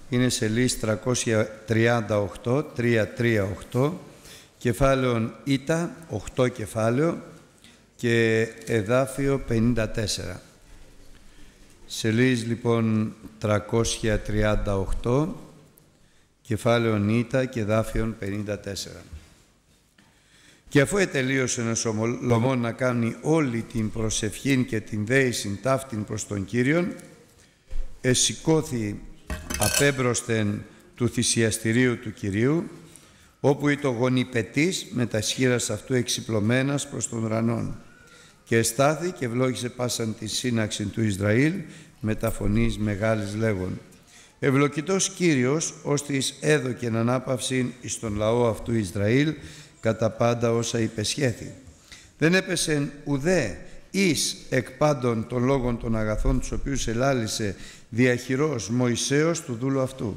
είναι σελίδα 338, κεφάλαιον Ήτα, 8 κεφάλαιο και εδάφιο 54. Σελίδα λοιπόν 338, κεφάλαιον Ήτα και εδάφιον 54. Και αφού ετελείωσε ο Σολομών να κάνει όλη την προσευχήν και την δέησιν ταύτην προς τον Κύριον, εσηκώθη απέμπροσθεν του θυσιαστηρίου του Κυρίου, όπου ήταν γονιπετής με τα σχήρας αυτού εξυπλωμένας προς τον ουρανόν, και εστάθη και ευλόγησε πάσαν τη σύναξη του Ισραήλ με τα φωνής μεγάλης λέγον: Ευλογητός Κύριος, ώστις έδωκεν ανάπαυσιν εις τον λαό αυτού Ισραήλ κατά πάντα όσα υπεσχέθη. Δεν έπεσεν ουδέ εις εκ πάντων των λόγων των αγαθών τους οποίους ελάλησε διαχειρός Μωυσέως του δούλου αυτού.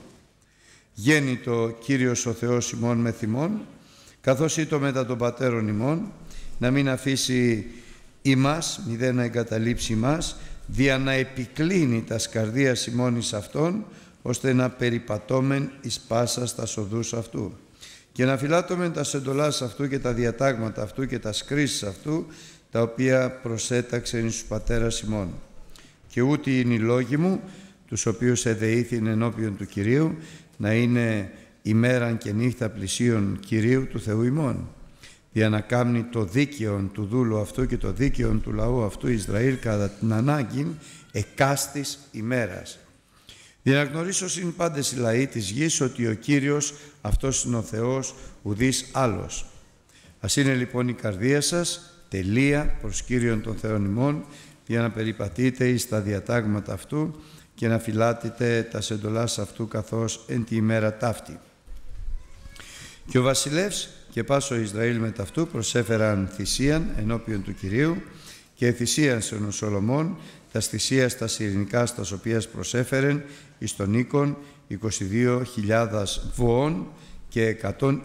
Γέννητο Κύριος ο Θεός ημών με θυμών, καθώς ήτο μετά των πατέρων ημών, να μην αφήσει ημάς, μηδέν να εγκαταλείψει ημάς, δια να επικλίνει τας καρδίας ημών εις αυτόν, ώστε να περιπατώμεν εις πάσας τας οδούς αυτού. Και να φυλάτωμεν τα εντολάς αυτού και τα διατάγματα αυτού και τα κρίσεις αυτού, τα οποία προσέταξεν εις τους πατέρας ημών. Και ούτι είναι οι λόγοι μου, τους οποίους εδεήθην ενώπιον του Κυρίου, να είναι ημέραν και νύχτα πλησίον Κυρίου του Θεού ημών, για να κάμνει το δίκαιο του δούλου αυτού και το δίκαιο του λαού αυτού Ισραήλ κατά την ανάγκη εκάστης ημέρας. Για να γνωρίσω συν πάντες οι λαοί της γης ότι ο Κύριος αυτός είναι ο Θεός, ουδής άλλος. Ας είναι λοιπόν η καρδία σας τελεία προς Κύριον των Θεών ημών, για να περιπατείτε εις τα διατάγματα αυτού και να φυλάτετε τα εντολάς αυτού καθώς εν τη ημέρα ταύτη. Και ο βασιλεύς και πάσο Ισραήλ με ταυτού προσέφεραν θυσίαν ενώπιον του Κυρίου, και θυσίανσεν ο Σολομών τας θυσίας τας ειρηνικάς τας οποίας προσέφερεν εις τον οίκον 22.000 βοών και 120.000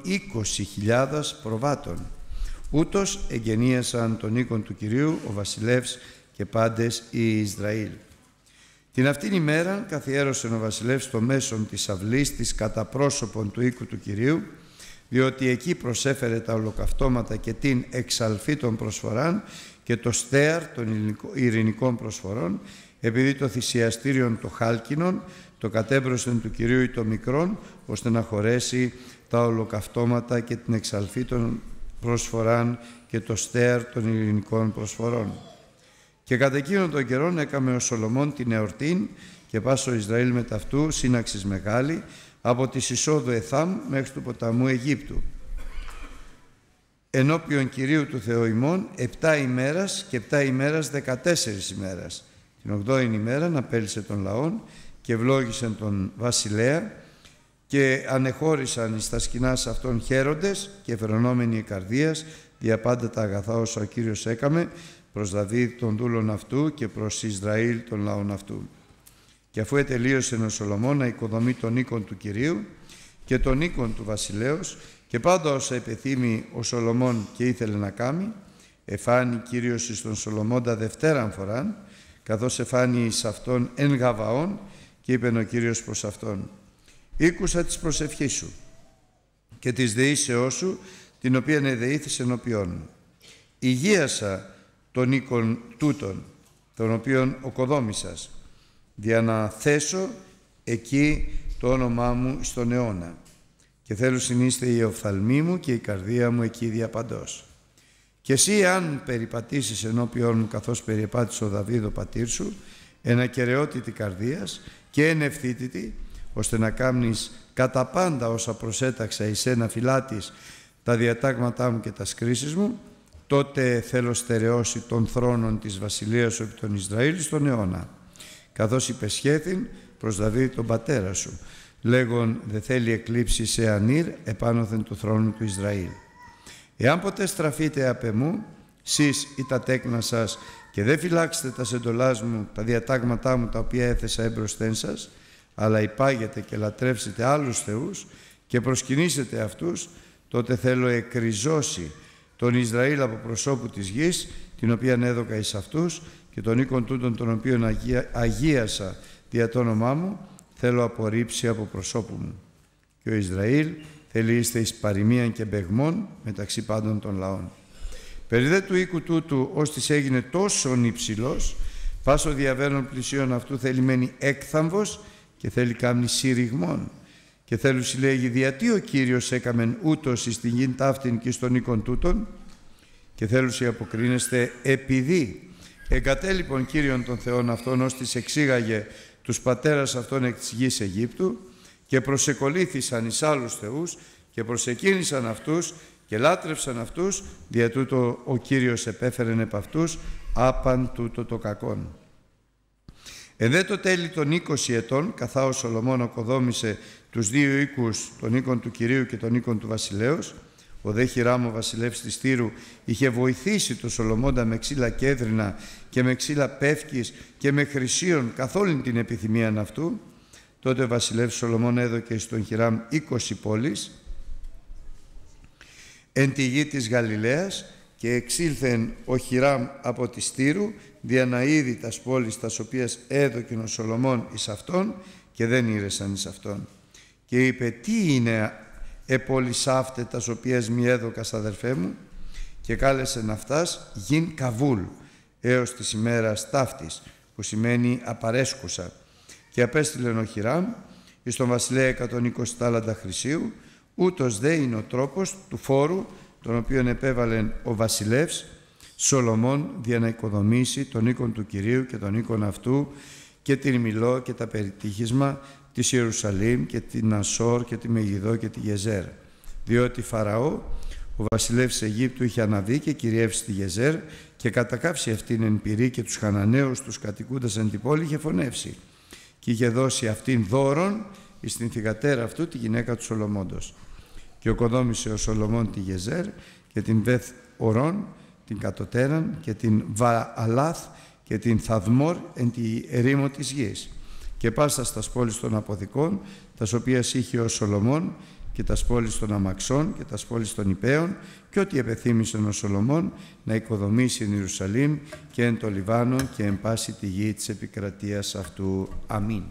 προβάτων. Ούτως εγγενίασαν τον οίκον του Κυρίου ο βασιλεύς και πάντες οι Ισραήλ. Την αυτήν ημέρα καθιέρωσε ο βασιλεύς το μέσον της αυλής της κατά πρόσωπον του οίκου του Κυρίου, διότι εκεί προσέφερε τα ολοκαυτώματα και την εξαλφή των προσφοράν και το στέαρ των ειρηνικών προσφορών, επειδή το θυσιαστήριον το χάλκινον το κατέμπροσεν του Κυρίου ή το μικρόν, ώστε να χωρέσει τα ολοκαυτώματα και την εξαλφή των προσφοράν και το στέαρ των ειρηνικών προσφορών. Και κατά εκείνον τον καιρόν έκαμε ο Σολομών την εορτήν και πάσο Ισραήλ με ταυτού σύναξης μεγάλη, από της εισόδου Εθάμ μέχρι του ποταμού Αιγύπτου. Ενώπιον Κυρίου του Θεού ημών 7 ημέρας και 7 ημέρας 14 ημέρας. Την 8η ημέρα απέλυσε των λαών και ευλόγησαν τον βασιλέα, και ανεχώρησαν εις τα σκηνάς αυτών χαίροντες και φερονόμενοι καρδίας δια πάντα τα αγαθά όσα ο Κύριος έκαμε προς Δαβίδ των δούλων αυτού και προς Ισραήλ των λαών αυτού. Και αφού ετελείωσε ο Σολομών να οικοδομεί τον οίκον του Κυρίου και τον οίκον του βασιλέως και πάντα όσα επιθύμει ο Σολομών και ήθελε να κάνει, εφάνει Κύριος εις τον Σολομώντα δευτέραν φοράν, καθώς εφάνει εις αυτόν εν Γαβαών, και είπεν ο Κύριος προς αυτόν: «Ήκουσα της προσευχής σου και της δεήσεώς σου, την οποία εδεήθης ενώπιόν μου. Υγείασα τον οίκον τούτον, τον οποίον οκοδόμησας, για να θέσω εκεί το όνομά μου στον αιώνα. Και θέλω συνείστε η οφθαλμή μου και η καρδία μου εκεί διαπαντός. Και εσύ αν περιπατήσεις ενώπιόν μου καθώς περιεπάτησε ο Δαβίδ ο πατήρ σου, εν ακεραιότητη καρδίας και εν ευθύτητη, ώστε να κάμνεις κατά πάντα όσα προσέταξα εις ένα φυλάτης τα διατάγματά μου και τα κρίσεις μου, τότε θέλω στερεώσει των θρόνων της βασιλείας σου επί τον Ισραήλ στον αιώνα, καθώς υπεσχέθην προς Δαβίδ τον πατέρα σου, λέγον δε θέλει εκλείψει σε ανήρ επάνωθεν του θρόνου του Ισραήλ. Εάν ποτέ στραφείτε απ' εμού, σεις ή τα τέκνα σας, και δεν φυλάξετε τα εντολάς μου, τα διατάγματά μου τα οποία έθεσα έμπροσθεν σας, αλλά υπάγετε και λατρεύσετε άλλους θεούς και προσκυνήσετε αυτούς, τότε θέλω εκριζώσει τον Ισραήλ από προσώπου της γης, την οποία έδωκα εις αυτούς, και τον οίκον τούτον τον οποίον αγίασα δια το όνομά μου, θέλω απορρίψει από προσώπου μου. Και ο Ισραήλ θέλει είστε εις παροιμίαν και μπεγμών μεταξύ πάντων των λαών. Περί δε του οίκου τούτου, ώστις έγινε τόσον υψηλός, πάσο διαβαίνων πλησίων αυτού θέλει μένει έκθαμβος και θέλει κάμνη συρριγμών. Και θέλουν συλλέγει διατί ο Κύριος έκαμεν ούτως εις την γην ταύτην και στον οίκον τούτον, και θέλουν αποκρίνεστε επειδή εγκατέλειπον Κύριον των Θεών αυτών, ώστις εξήγαγε τους πατέρας αυτών εκ της γης Αιγύπτου, και προσεκολήθησαν εις άλλους θεούς και προσεκίνησαν αυτούς και λάτρευσαν αυτούς, δια τούτο ο Κύριος επέφερεν επ' αυτούς άπαν τούτο το κακόν. Εδέ το τέλη των 20 ετών, καθά ο Σολομών οκοδόμησε τους δύο οίκους, τον οίκον του Κυρίου και τον οίκον του βασιλέως, ο δε Χιράμ ο βασιλεύς της Τύρου είχε βοηθήσει τον Σολομώντα με ξύλα κέδρινα και με ξύλα πεύκης και με χρυσίων καθ' όλην την επιθυμίαν αυτού. Τότε ο βασιλεύς Σολομών έδωκε στον Χιράμ 20 πόλεις εν τη γη της Γαλιλαίας, και εξήλθεν ο Χιράμ από τη Τύρου δια να είδει τας πόλεις τας οποίες έδωκε ο Σολομών εις αυτόν, και δεν ήρεσαν εις αυτόν. Και είπε, τι είναι πόλεις αύτε τας οποίες μη έδωκας αδερφέ μου, και κάλεσεν αυτάς γιν Καβούλ έως της ημέρας ταύτης, που σημαίνει απαρέσκουσα. Και απέστειλεν ο Χιράμ εις τον βασιλέα 120 τάλαντα χρυσίου, ούτως δε είναι ο τρόπος του φόρου τον οποίον επέβαλεν ο βασιλεύς Σολομών δια να οικοδομήσει τον οίκον του Κυρίου και τον οίκον αυτού και την Μιλώ και τα περιτύχισμα της Ιερουσαλήμ και την Ασόρ και τη Μεγιδό και τη Γεζέρ. Διότι Φαραώ, ο βασιλεύς Αιγύπτου, είχε αναβεί και κυριεύσει τη Γεζέρ και κατακάψει αυτήν εν πυρή, και τους Χαναναίους τους κατοικούντας εν την πόλη είχε φωνεύσει, και είχε δώσει αυτήν δώρον εις την θυγατέρα αυτού, τη γυναίκα του Σολομώντος. Και οκοδόμησε ο Σολομών τη Γεζέρ και την Βεθ Ορών, την κατωτέραν, και την Βααλάθ και την Θαδμόρ εν τη ερήμο της γης, και πάσα στας πόλεις των Αποδικών, τας οποίας είχε ο Σολομών, και τας πόλεις των Αμαξών και τας πόλεις των Ιππέων, και ό,τι επεθύμησε ο Σολομών να οικοδομήσει εν Ιερουσαλήμ και εν το Λιβάνο και εν πάση τη γη της επικρατείας αυτού. Αμήν.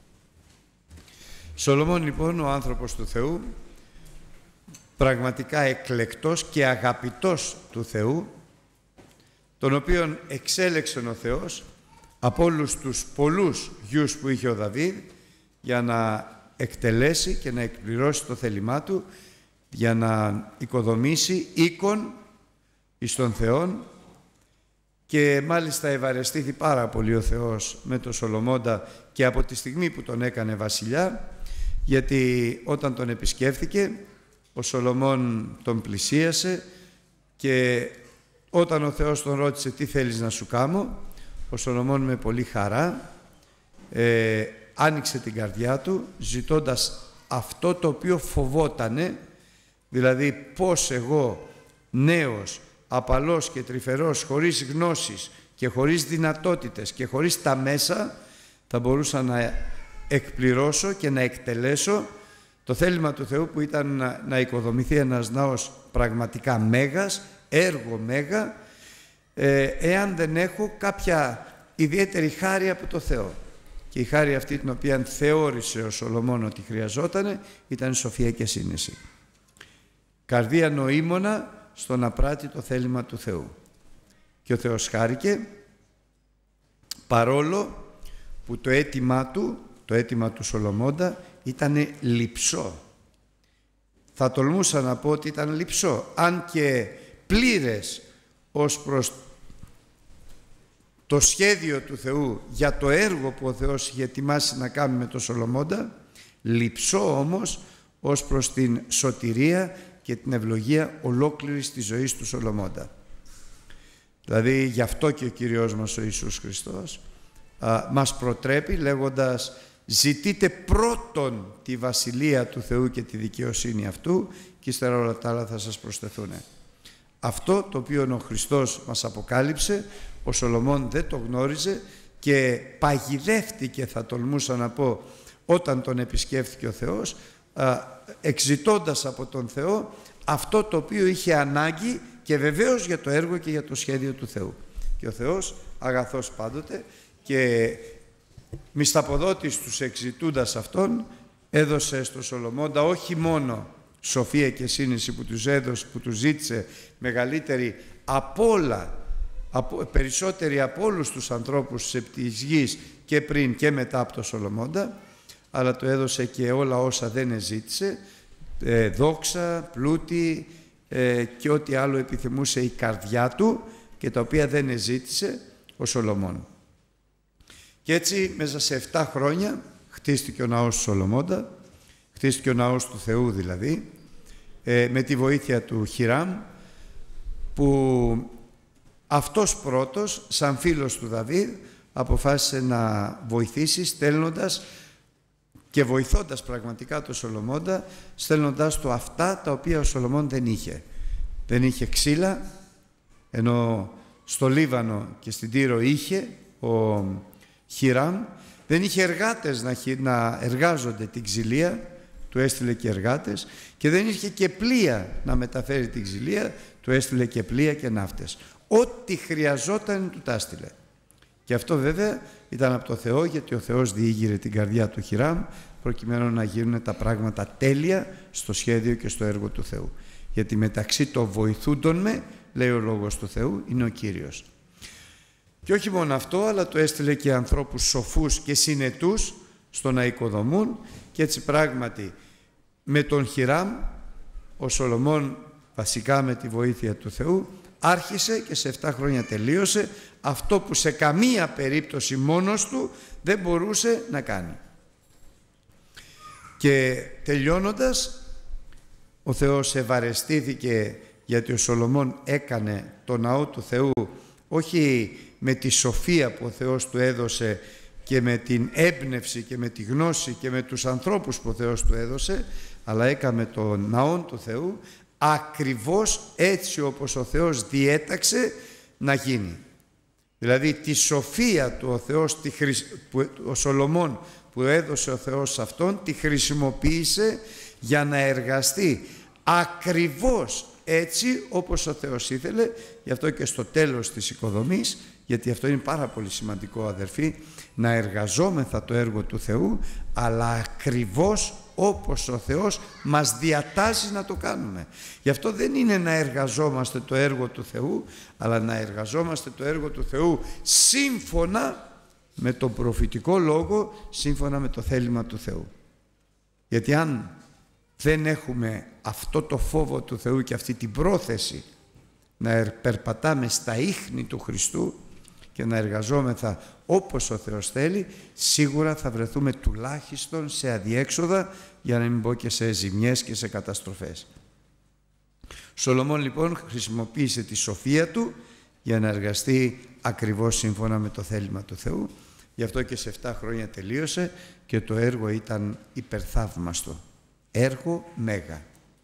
Σολομών λοιπόν, ο άνθρωπος του Θεού, πραγματικά εκλεκτός και αγαπητός του Θεού, τον οποίον εξέλεξε ο Θεός από όλους τους πολλούς γιους που είχε ο Δαβίδ για να εκτελέσει και να εκπληρώσει το θέλημά του, για να οικοδομήσει οίκον εις τον Θεόν. Και μάλιστα ευαρεστήθη πάρα πολύ ο Θεός με τον Σολομώντα και από τη στιγμή που τον έκανε βασιλιά, γιατί όταν τον επισκέφθηκε ο Σολομών τον πλησίασε, και όταν ο Θεός τον ρώτησε τι θέλεις να σου κάνω, ο Σολομών με πολύ χαρά άνοιξε την καρδιά του, ζητώντας αυτό το οποίο φοβότανε, δηλαδή πώς εγώ νέος, απαλός και τρυφερός, χωρίς γνώσεις και χωρίς δυνατότητες και χωρίς τα μέσα, θα μπορούσα να εκπληρώσω και να εκτελέσω το θέλημα του Θεού, που ήταν να οικοδομηθεί ένας ναός πραγματικά μέγας, έργο μέγα, εάν δεν έχω κάποια ιδιαίτερη χάρη από το Θεό. Και η χάρη αυτή, την οποία θεώρησε ο Σολομών ότι χρειαζόταν, ήταν σοφία και σύνεση. Καρδία νοήμωνα στο να πράττει το θέλημα του Θεού. Και ο Θεός χάρηκε, παρόλο που το αίτημα του Σολομώντα ήταν λειψό. Θα τολμούσα να πω ότι ήταν λειψό, αν και πλήρες ως προς το σχέδιο του Θεού για το έργο που ο Θεός είχε ετοιμάσει να κάνει με τον Σολομώντα, λειψό όμως ως προς την σωτηρία και την ευλογία ολόκληρης της ζωής του Σολομώντα. Δηλαδή γι' αυτό και ο Κύριος μας ο Ιησούς Χριστός μας προτρέπει λέγοντας, ζητείτε πρώτον τη βασιλεία του Θεού και τη δικαιοσύνη αυτού, και ύστερα όλα τα άλλα θα σας προσθεθούν. Αυτό το οποίο ο Χριστός μας αποκάλυψε, ο Σολομών δεν το γνώριζε και παγιδεύτηκε, θα τολμούσα να πω, όταν τον επισκέφθηκε ο Θεός, εξητώντας από τον Θεό αυτό το οποίο είχε ανάγκη, και βεβαίως για το έργο και για το σχέδιο του Θεού. Και ο Θεός, αγαθός πάντοτε, και μισθαποδότης τους εξητούντας αυτόν, έδωσε στο Σολομώντα όχι μόνο σοφία και σύνεση που τους έδωσε, που τους ζήτησε μεγαλύτερη από όλα, περισσότερη από όλους τους ανθρώπους της γης και πριν και μετά από το Σολομώντα, αλλά του έδωσε και όλα όσα δεν ζήτησε, δόξα, πλούτη και ό,τι άλλο επιθυμούσε η καρδιά του και τα οποία δεν ζήτησε ο Σολομών. Και έτσι μέσα σε 7 χρόνια χτίστηκε ο ναός του Σολομώντα, χτίστηκε ο ναός του Θεού δηλαδή, με τη βοήθεια του Χιράμ, που αυτός πρώτος, σαν φίλος του Δαβίδ, αποφάσισε να βοηθήσει στέλνοντας και βοηθώντας πραγματικά τον Σολομώντα, στέλνοντάς του αυτά τα οποία ο Σολομών δεν είχε. Δεν είχε ξύλα, ενώ στο Λίβανο και στην Τύρο είχε ο Χιράμ. Δεν είχε εργάτες να εργάζονται την ξυλία, του έστειλε και εργάτες, και δεν είχε και πλοία να μεταφέρει την ξυλία, του έστειλε και πλοία και ναύτες. Ό,τι χρειαζόταν του τα έστειλε. Και αυτό βέβαια ήταν από το Θεό, γιατί ο Θεός διήγηρε την καρδιά του Χιράμ προκειμένου να γίνουν τα πράγματα τέλεια στο σχέδιο και στο έργο του Θεού. Γιατί μεταξύ των βοηθούντων με, λέει ο Λόγος του Θεού, είναι ο Κύριος. Και όχι μόνο αυτό, αλλά του έστειλε και ανθρώπους σοφούς και συνετούς στο να οικοδομούν, και έτσι πράγματι με τον Χιράμ ο Σολομών, βασικά με τη βοήθεια του Θεού, άρχισε και σε 7 χρόνια τελείωσε αυτό που σε καμία περίπτωση μόνος του δεν μπορούσε να κάνει. Και τελειώνοντας, ο Θεός ευαρεστήθηκε, γιατί ο Σολομών έκανε το ναό του Θεού όχι με τη σοφία που ο Θεός του έδωσε και με την έμπνευση και με τη γνώση και με τους ανθρώπους που ο Θεός του έδωσε, αλλά έκαμε το ναό του Θεού ακριβώς έτσι όπως ο Θεός διέταξε να γίνει. Δηλαδή τη σοφία του ο Θεός, ο Σολομών που έδωσε ο Θεός σε αυτόν, τη χρησιμοποίησε για να εργαστεί ακριβώς έτσι όπως ο Θεός ήθελε. Γι' αυτό και στο τέλος της οικοδομής, γιατί αυτό είναι πάρα πολύ σημαντικό αδερφοί, να εργαζόμεθα το έργο του Θεού, αλλά ακριβώς όπως ο Θεός μας διατάζει να το κάνουμε. Γι' αυτό δεν είναι να εργαζόμαστε το έργο του Θεού, αλλά να εργαζόμαστε το έργο του Θεού σύμφωνα με τον προφητικό λόγο, σύμφωνα με το θέλημα του Θεού. Γιατί αν δεν έχουμε αυτό το φόβο του Θεού και αυτή την πρόθεση να περπατάμε στα ίχνη του Χριστού και να εργαζόμεθα όπως ο Θεός θέλει, σίγουρα θα βρεθούμε τουλάχιστον σε αδιέξοδα, για να μην πω και σε ζημιές και σε καταστροφές. Σολομών λοιπόν χρησιμοποίησε τη σοφία του για να εργαστεί ακριβώς σύμφωνα με το θέλημα του Θεού. Γι' αυτό και σε 7 χρόνια τελείωσε και το έργο ήταν υπερθαύμαστο. Έργο μέγα.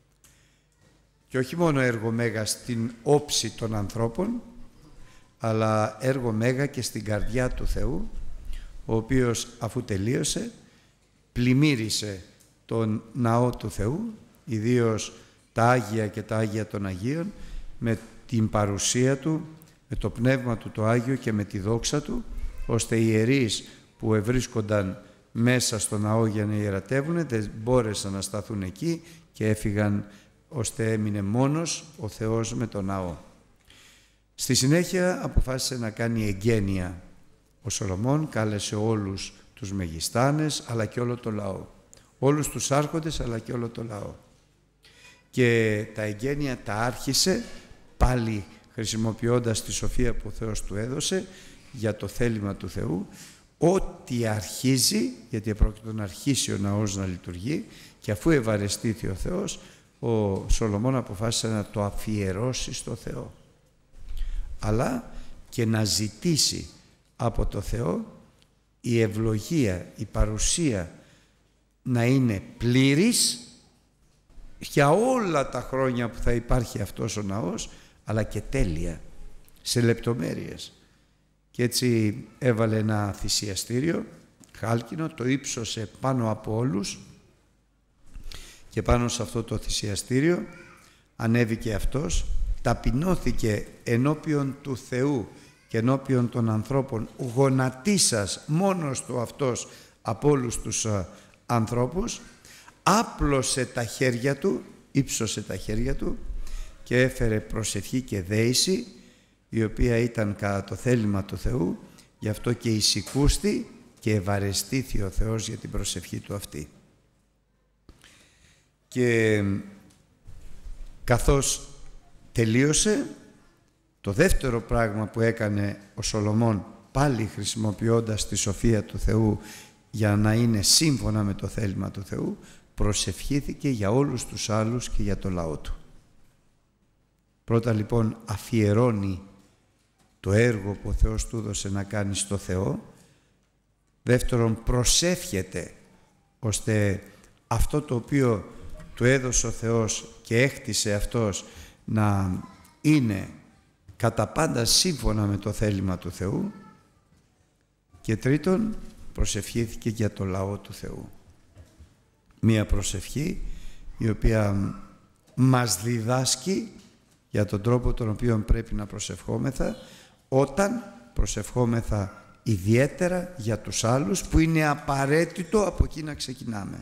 Και όχι μόνο έργο μέγα στην όψη των ανθρώπων, αλλά έργο μέγα και στην καρδιά του Θεού, ο οποίος αφού τελείωσε πλημμύρισε τον ναό του Θεού, ιδίως τα Άγια και τα Άγια των Αγίων, με την παρουσία του, με το Πνεύμα του το Άγιο και με τη δόξα του, ώστε οι ιερείς που ευρίσκονταν μέσα στο ναό για να ιερατεύουν δεν μπόρεσαν να σταθούν εκεί και έφυγαν, ώστε έμεινε μόνος ο Θεός με τον ναό. Στη συνέχεια αποφάσισε να κάνει εγγένεια. Ο Σολομών κάλεσε όλους τους μεγιστάνες αλλά και όλο το λαό. Όλους τους άρχοντες αλλά και όλο το λαό. Και τα εγγένεια τα άρχισε πάλι χρησιμοποιώντας τη σοφία που ο Θεός του έδωσε για το θέλημα του Θεού. Ό,τι αρχίζει, γιατί πρόκειται να αρχίσει ο ναός να λειτουργεί, και αφού ευαρεστήθη ο Θεός, ο Σολομών αποφάσισε να το αφιερώσει στο Θεό, αλλά και να ζητήσει από το Θεό η ευλογία, η παρουσία να είναι πλήρης για όλα τα χρόνια που θα υπάρχει αυτός ο ναός, αλλά και τέλεια, σε λεπτομέρειες. Και έτσι έβαλε ένα θυσιαστήριο χάλκινο, το ύψωσε πάνω από όλους, και πάνω σε αυτό το θυσιαστήριο ανέβηκε αυτός, ταπεινώθηκε ενώπιον του Θεού και ενώπιον των ανθρώπων γονατίσας μόνος του αυτός από όλους τους ανθρώπους, άπλωσε τα χέρια του, ύψωσε τα χέρια του και έφερε προσευχή και δέηση, η οποία ήταν κατά το θέλημα του Θεού, γι' αυτό και εισηκούστη και ευαρεστήθη ο Θεός για την προσευχή του αυτή. Και καθώς τελείωσε, το δεύτερο πράγμα που έκανε ο Σολομών, πάλι χρησιμοποιώντας τη σοφία του Θεού για να είναι σύμφωνα με το θέλημα του Θεού, προσευχήθηκε για όλους τους άλλους και για το λαό του. Πρώτα λοιπόν αφιερώνει το έργο που ο Θεός του έδωσε να κάνει στο Θεό. Δεύτερον, προσεύχεται ώστε αυτό το οποίο του έδωσε ο Θεός και έκτισε αυτός να είναι κατά πάντα σύμφωνα με το θέλημα του Θεού. Και τρίτον, προσευχήθηκε για το λαό του Θεού. Μία προσευχή η οποία μας διδάσκει για τον τρόπο τον οποίο πρέπει να προσευχόμεθα όταν προσευχόμεθα ιδιαίτερα για τους άλλους, που είναι απαραίτητο από εκεί να ξεκινάμε.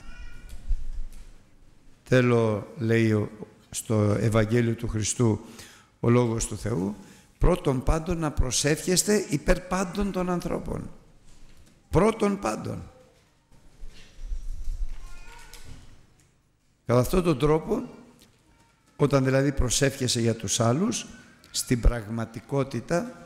Θέλω, λέει στο Ευαγγέλιο του Χριστού ο Λόγος του Θεού, πρώτον πάντων να προσεύχεστε υπέρ πάντων των ανθρώπων. Πρώτον πάντων. Κατά αυτόν τον τρόπο, όταν δηλαδή προσεύχεσαι για τους άλλους, στην πραγματικότητα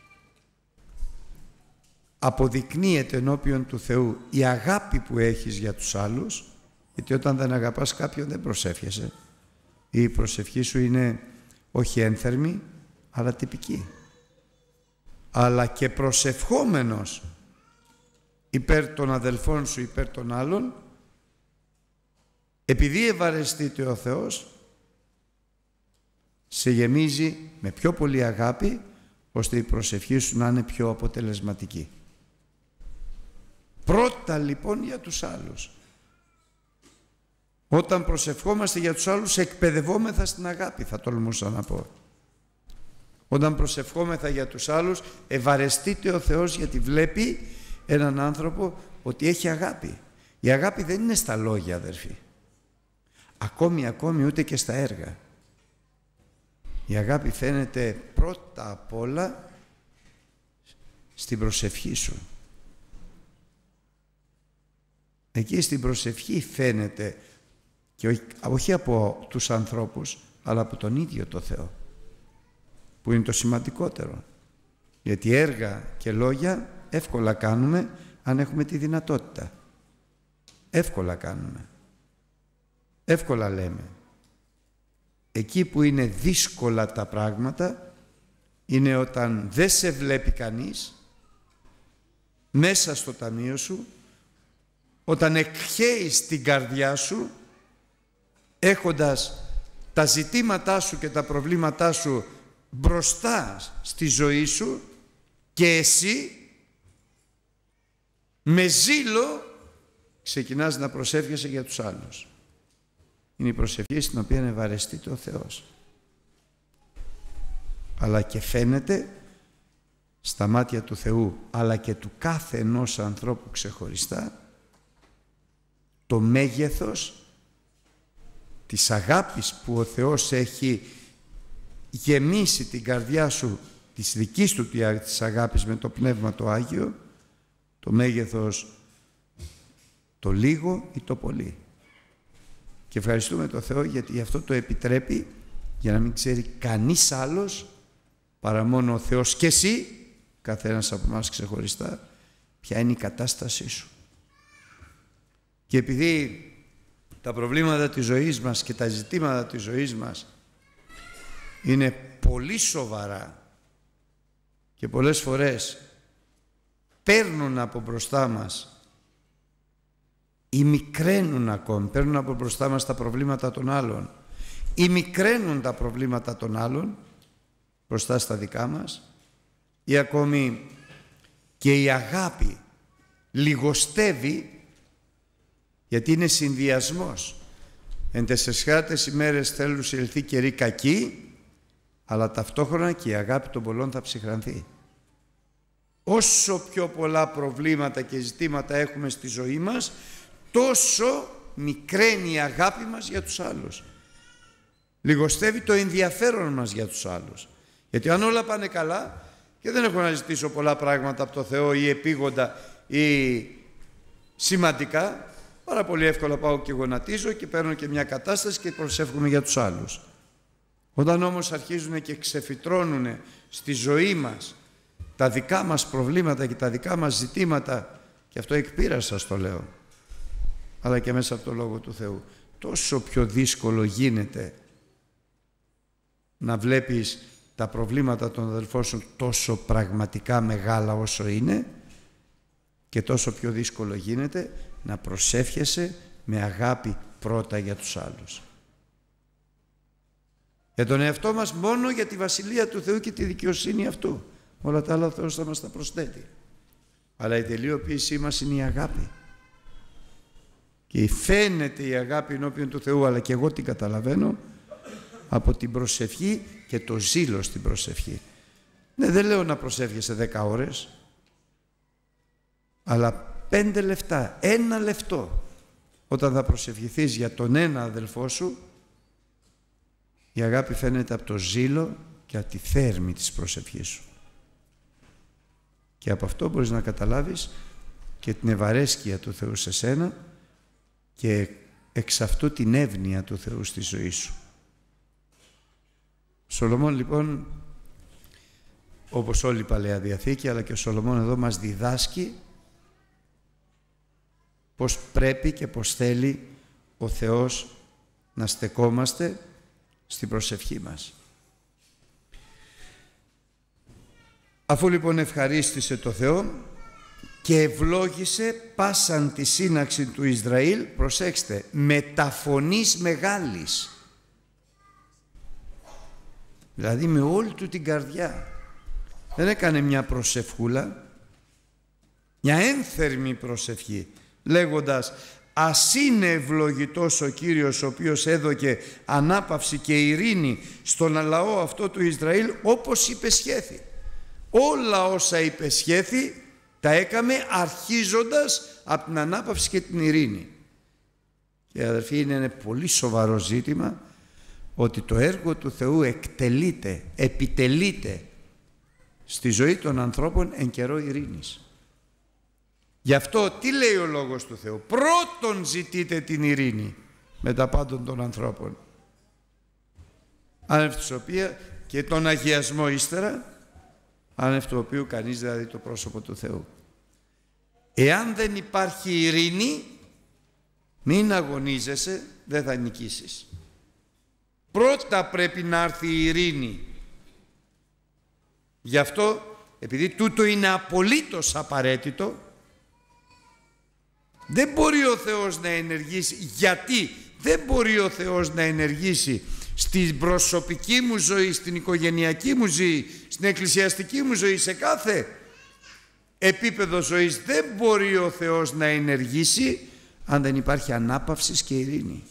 αποδεικνύεται ενώπιον του Θεού η αγάπη που έχεις για τους άλλους, γιατί όταν δεν αγαπάς κάποιον δεν προσεύχεσαι. Η προσευχή σου είναι όχι ένθερμη, αλλά τυπική. Αλλά και προσευχόμενος υπέρ των αδελφών σου, υπέρ των άλλων, επειδή ευαρεστείται ο Θεός, σε γεμίζει με πιο πολύ αγάπη, ώστε η προσευχή σου να είναι πιο αποτελεσματική. Πρώτα λοιπόν για τους άλλους. Όταν προσευχόμαστε για τους άλλους, εκπαιδευόμεθα στην αγάπη, θα τολμούσα να πω. Όταν προσευχόμεθα για τους άλλους, ευαρεστείται ο Θεός, γιατί βλέπει έναν άνθρωπο ότι έχει αγάπη. Η αγάπη δεν είναι στα λόγια, αδερφοί. Ακόμη ούτε και στα έργα. Η αγάπη φαίνεται πρώτα απ' όλα στην προσευχή σου. Εκεί στην προσευχή φαίνεται, και όχι από τους ανθρώπους, αλλά από τον ίδιο το Θεό, που είναι το σημαντικότερο. Γιατί έργα και λόγια εύκολα κάνουμε αν έχουμε τη δυνατότητα. Εύκολα κάνουμε. Εύκολα λέμε. Εκεί που είναι δύσκολα τα πράγματα είναι όταν δεν σε βλέπει κανείς μέσα στο ταμείο σου, όταν εκχέεις την καρδιά σου έχοντας τα ζητήματά σου και τα προβλήματά σου μπροστά στη ζωή σου και εσύ με ζήλο ξεκινάς να προσεύχεσαι για τους άλλους. Είναι η προσευχή στην οποία ευαρεστείται ο Θεός. Αλλά και φαίνεται στα μάτια του Θεού, αλλά και του κάθε ενός ανθρώπου ξεχωριστά, το μέγεθος της αγάπης που ο Θεός έχει γεμίσει την καρδιά σου, της δικής του της αγάπης με το Πνεύμα το Άγιο, το μέγεθος το λίγο ή το πολύ. Και ευχαριστούμε τον Θεό γιατί αυτό το επιτρέπει, για να μην ξέρει κανείς άλλος παρά μόνο ο Θεός και εσύ, καθένας από εμάς ξεχωριστά, ποια είναι η κατάστασή σου. Και επειδή τα προβλήματα της ζωής μας και τα ζητήματα της ζωής μας είναι πολύ σοβαρά και πολλές φορές παίρνουν από μπροστά μας ή μικραίνουν ακόμη, παίρνουν από μπροστά μας τα προβλήματα των άλλων ή μικραίνουν τα προβλήματα των άλλων μπροστά στα δικά μας, ή ακόμη και η αγάπη λιγοστεύει, γιατί είναι συνδυασμός. Εν 4 ημέρες θέλουν ελθεί καιροί κακοί, αλλά ταυτόχρονα και η αγάπη των πολλών θα ψυχρανθεί. Όσο πιο πολλά προβλήματα και ζητήματα έχουμε στη ζωή μας, τόσο μικραίνει η αγάπη μας για τους άλλους. Λιγοστεύει το ενδιαφέρον μας για τους άλλους. Γιατί αν όλα πάνε καλά και δεν έχω να ζητήσω πολλά πράγματα από το Θεό ή επίγοντα ή σημαντικά, πάρα πολύ εύκολα πάω και γονατίζω και παίρνω και μια κατάσταση και προσεύχομαι για τους άλλους. Όταν όμως αρχίζουν και ξεφυτρώνουν στη ζωή μας τα δικά μας προβλήματα και τα δικά μας ζητήματα, και αυτό εκ πείρας σας το λέω, αλλά και μέσα από το Λόγο του Θεού, τόσο πιο δύσκολο γίνεται να βλέπεις τα προβλήματα των αδελφών σου τόσο πραγματικά μεγάλα όσο είναι, και τόσο πιο δύσκολο γίνεται να προσεύχεσαι με αγάπη πρώτα για τους άλλους. Για τον εαυτό μας μόνο για τη Βασιλεία του Θεού και τη δικαιοσύνη αυτού. Όλα τα άλλα ο Θεός θα μας τα προσθέτει. Αλλά η τελειοποίησή μας είναι η αγάπη. Και φαίνεται η αγάπη ενώπιον του Θεού, αλλά και εγώ την καταλαβαίνω, από την προσευχή και το ζήλο στην προσευχή. Ναι, δεν λέω να προσεύχεσαι 10 ώρες, αλλά 5 λεπτά, 1 λεπτό, όταν θα προσευχηθείς για τον ένα αδελφό σου, η αγάπη φαίνεται από το ζήλο και από τη θέρμη της προσευχής σου. Και από αυτό μπορείς να καταλάβεις και την ευαρέσκεια του Θεού σε σένα και εξ αυτού την εύνοια του Θεού στη ζωή σου. Ο Σολομών λοιπόν, όπως όλη η Παλαιά Διαθήκη, αλλά και ο Σολομών εδώ μας διδάσκει πώς πρέπει και πώς θέλει ο Θεός να στεκόμαστε στην προσευχή μας. Αφού λοιπόν ευχαρίστησε το Θεό και ευλόγησε πάσαν τη σύναξη του Ισραήλ, προσέξτε, με τα φωνής μεγάλης, δηλαδή με όλη του την καρδιά. Δεν έκανε μια προσευχούλα, μια ένθερμη προσευχή, λέγοντας «Ας είναι ευλογητός ο Κύριος, ο οποίος έδωκε ανάπαυση και ειρήνη στον λαό αυτό του Ισραήλ, όπως υπεσχέθη». Όλα όσα υπεσχέθη τα έκαμε αρχίζοντας από την ανάπαυση και την ειρήνη. Και αδερφοί, είναι ένα πολύ σοβαρό ζήτημα ότι το έργο του Θεού εκτελείται, επιτελείται στη ζωή των ανθρώπων εν καιρό ειρήνης. Γι' αυτό τι λέει ο Λόγος του Θεού? Πρώτον ζητείτε την ειρήνη μετά πάντων των ανθρώπων, άνευ της οποία και τον αγιασμό ύστερα, άνευ του οποίου κανείς δεν θα δει το πρόσωπο του Θεού. Εάν δεν υπάρχει ειρήνη, μην αγωνίζεσαι, δεν θα νικήσεις. Πρώτα πρέπει να έρθει η ειρήνη. Γι' αυτό, επειδή τούτο είναι απολύτως απαραίτητο, δεν μπορεί ο Θεός να ενεργήσει. Γιατί δεν μπορεί ο Θεός να ενεργήσει στην προσωπική μου ζωή, στην οικογενειακή μου ζωή, στην εκκλησιαστική μου ζωή, σε κάθε επίπεδο ζωής δεν μπορεί ο Θεός να ενεργήσει αν δεν υπάρχει ανάπαυση και ειρήνη.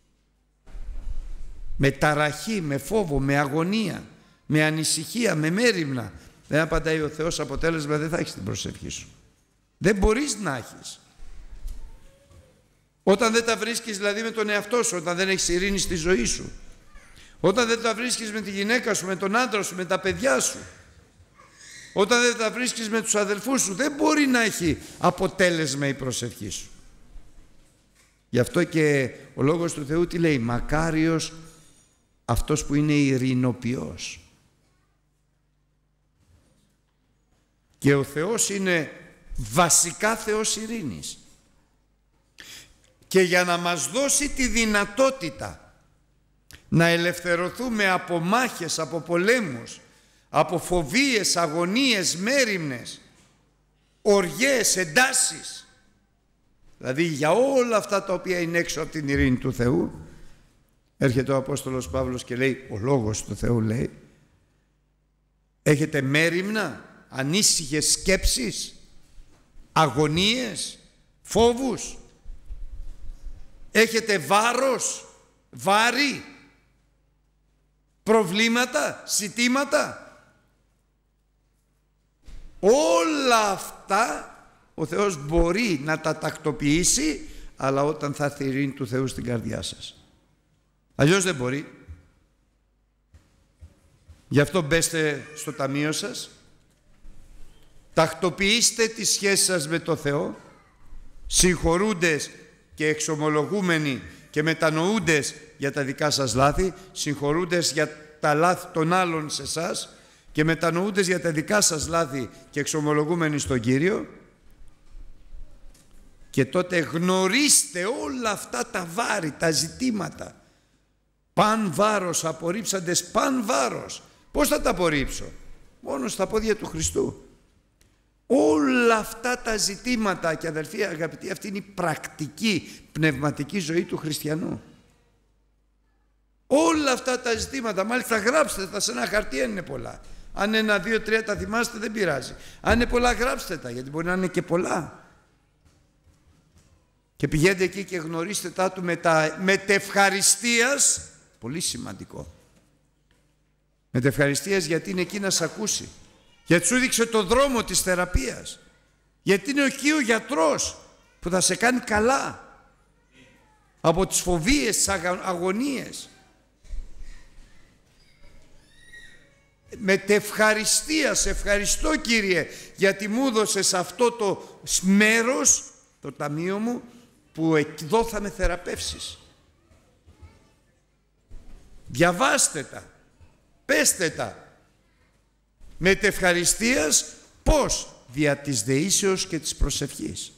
Με ταραχή, με φόβο, με αγωνία, με ανησυχία, με μέριμνα, δεν απαντάει ο Θεός, αποτέλεσμα δεν θα έχεις την προσευχή σου. Δεν μπορείς να έχεις. Όταν δεν τα βρίσκεις δηλαδή με τον εαυτό σου, όταν δεν έχεις ειρήνη στη ζωή σου, όταν δεν τα βρίσκεις με τη γυναίκα σου, με τον άντρα σου, με τα παιδιά σου, όταν δεν τα βρίσκεις με τους αδελφούς σου, δεν μπορεί να έχει αποτέλεσμα η προσευχή σου. Γι' αυτό και ο Λόγος του Θεού τι λέει? Μακάριος αυτός που είναι ειρηνοποιός. Και ο Θεός είναι βασικά Θεός ειρήνης. Και για να μας δώσει τη δυνατότητα να ελευθερωθούμε από μάχες, από πολέμους, από φοβίες, αγωνίες, μέριμνες, οργές, εντάσεις, δηλαδή για όλα αυτά τα οποία είναι έξω από την ειρήνη του Θεού, έρχεται ο Απόστολος Παύλος και λέει, ο Λόγος του Θεού λέει, έχετε μέριμνα, ανήσυχες σκέψεις, αγωνίες, φόβους, έχετε βάρος, βάρη, προβλήματα, ζητήματα. Όλα αυτά ο Θεός μπορεί να τα τακτοποιήσει, αλλά όταν θα έρθει η ειρήνη του Θεού στην καρδιά σας. Αλλιώς δεν μπορεί. Γι' αυτό μπέστε στο ταμείο σας, τακτοποιήστε τη σχέση σας με το Θεό, συγχωρούντες και εξομολογούμενοι και μετανοούντες για τα δικά σας λάθη, συγχωρούντες για τα λάθη των άλλων σε εσάς και μετανοούντες για τα δικά σας λάθη και εξομολογούμενοι στον Κύριο, και τότε γνωρίστε όλα αυτά τα βάρη, τα ζητήματα. Παν βάρος, απορρίψαντες παν βάρος. Πώς θα τα απορρίψω? Μόνο στα πόδια του Χριστού. Όλα αυτά τα ζητήματα, και αδελφοί αγαπητοί, αυτή είναι η πρακτική πνευματική ζωή του χριστιανού. Όλα αυτά τα ζητήματα, μάλιστα γράψτε τα σε ένα χαρτί αν είναι πολλά. Αν είναι 1, 2, 3 τα θυμάστε δεν πειράζει. Αν είναι πολλά γράψτε τα, γιατί μπορεί να είναι και πολλά. Και πηγαίνετε εκεί και γνωρίστε τα του μετευχαριστίας, πολύ σημαντικό. Μετευχαριστίας, γιατί είναι εκεί να σε ακούσει. Γιατί σου δείξε το δρόμο της θεραπείας. Γιατί είναι εκεί ο γιατρός που θα σε κάνει καλά από τις φοβίες, τις αγωνίες. Μετευχαριστίας, ευχαριστώ Κύριε, γιατί μου έδωσες αυτό το μέρος, το ταμείο μου, που εδώ θα με θεραπεύσεις. Διαβάστε τα, πέστε τα. Μετευχαριστίας πώς? Δια της δεήσεως και της προσευχής.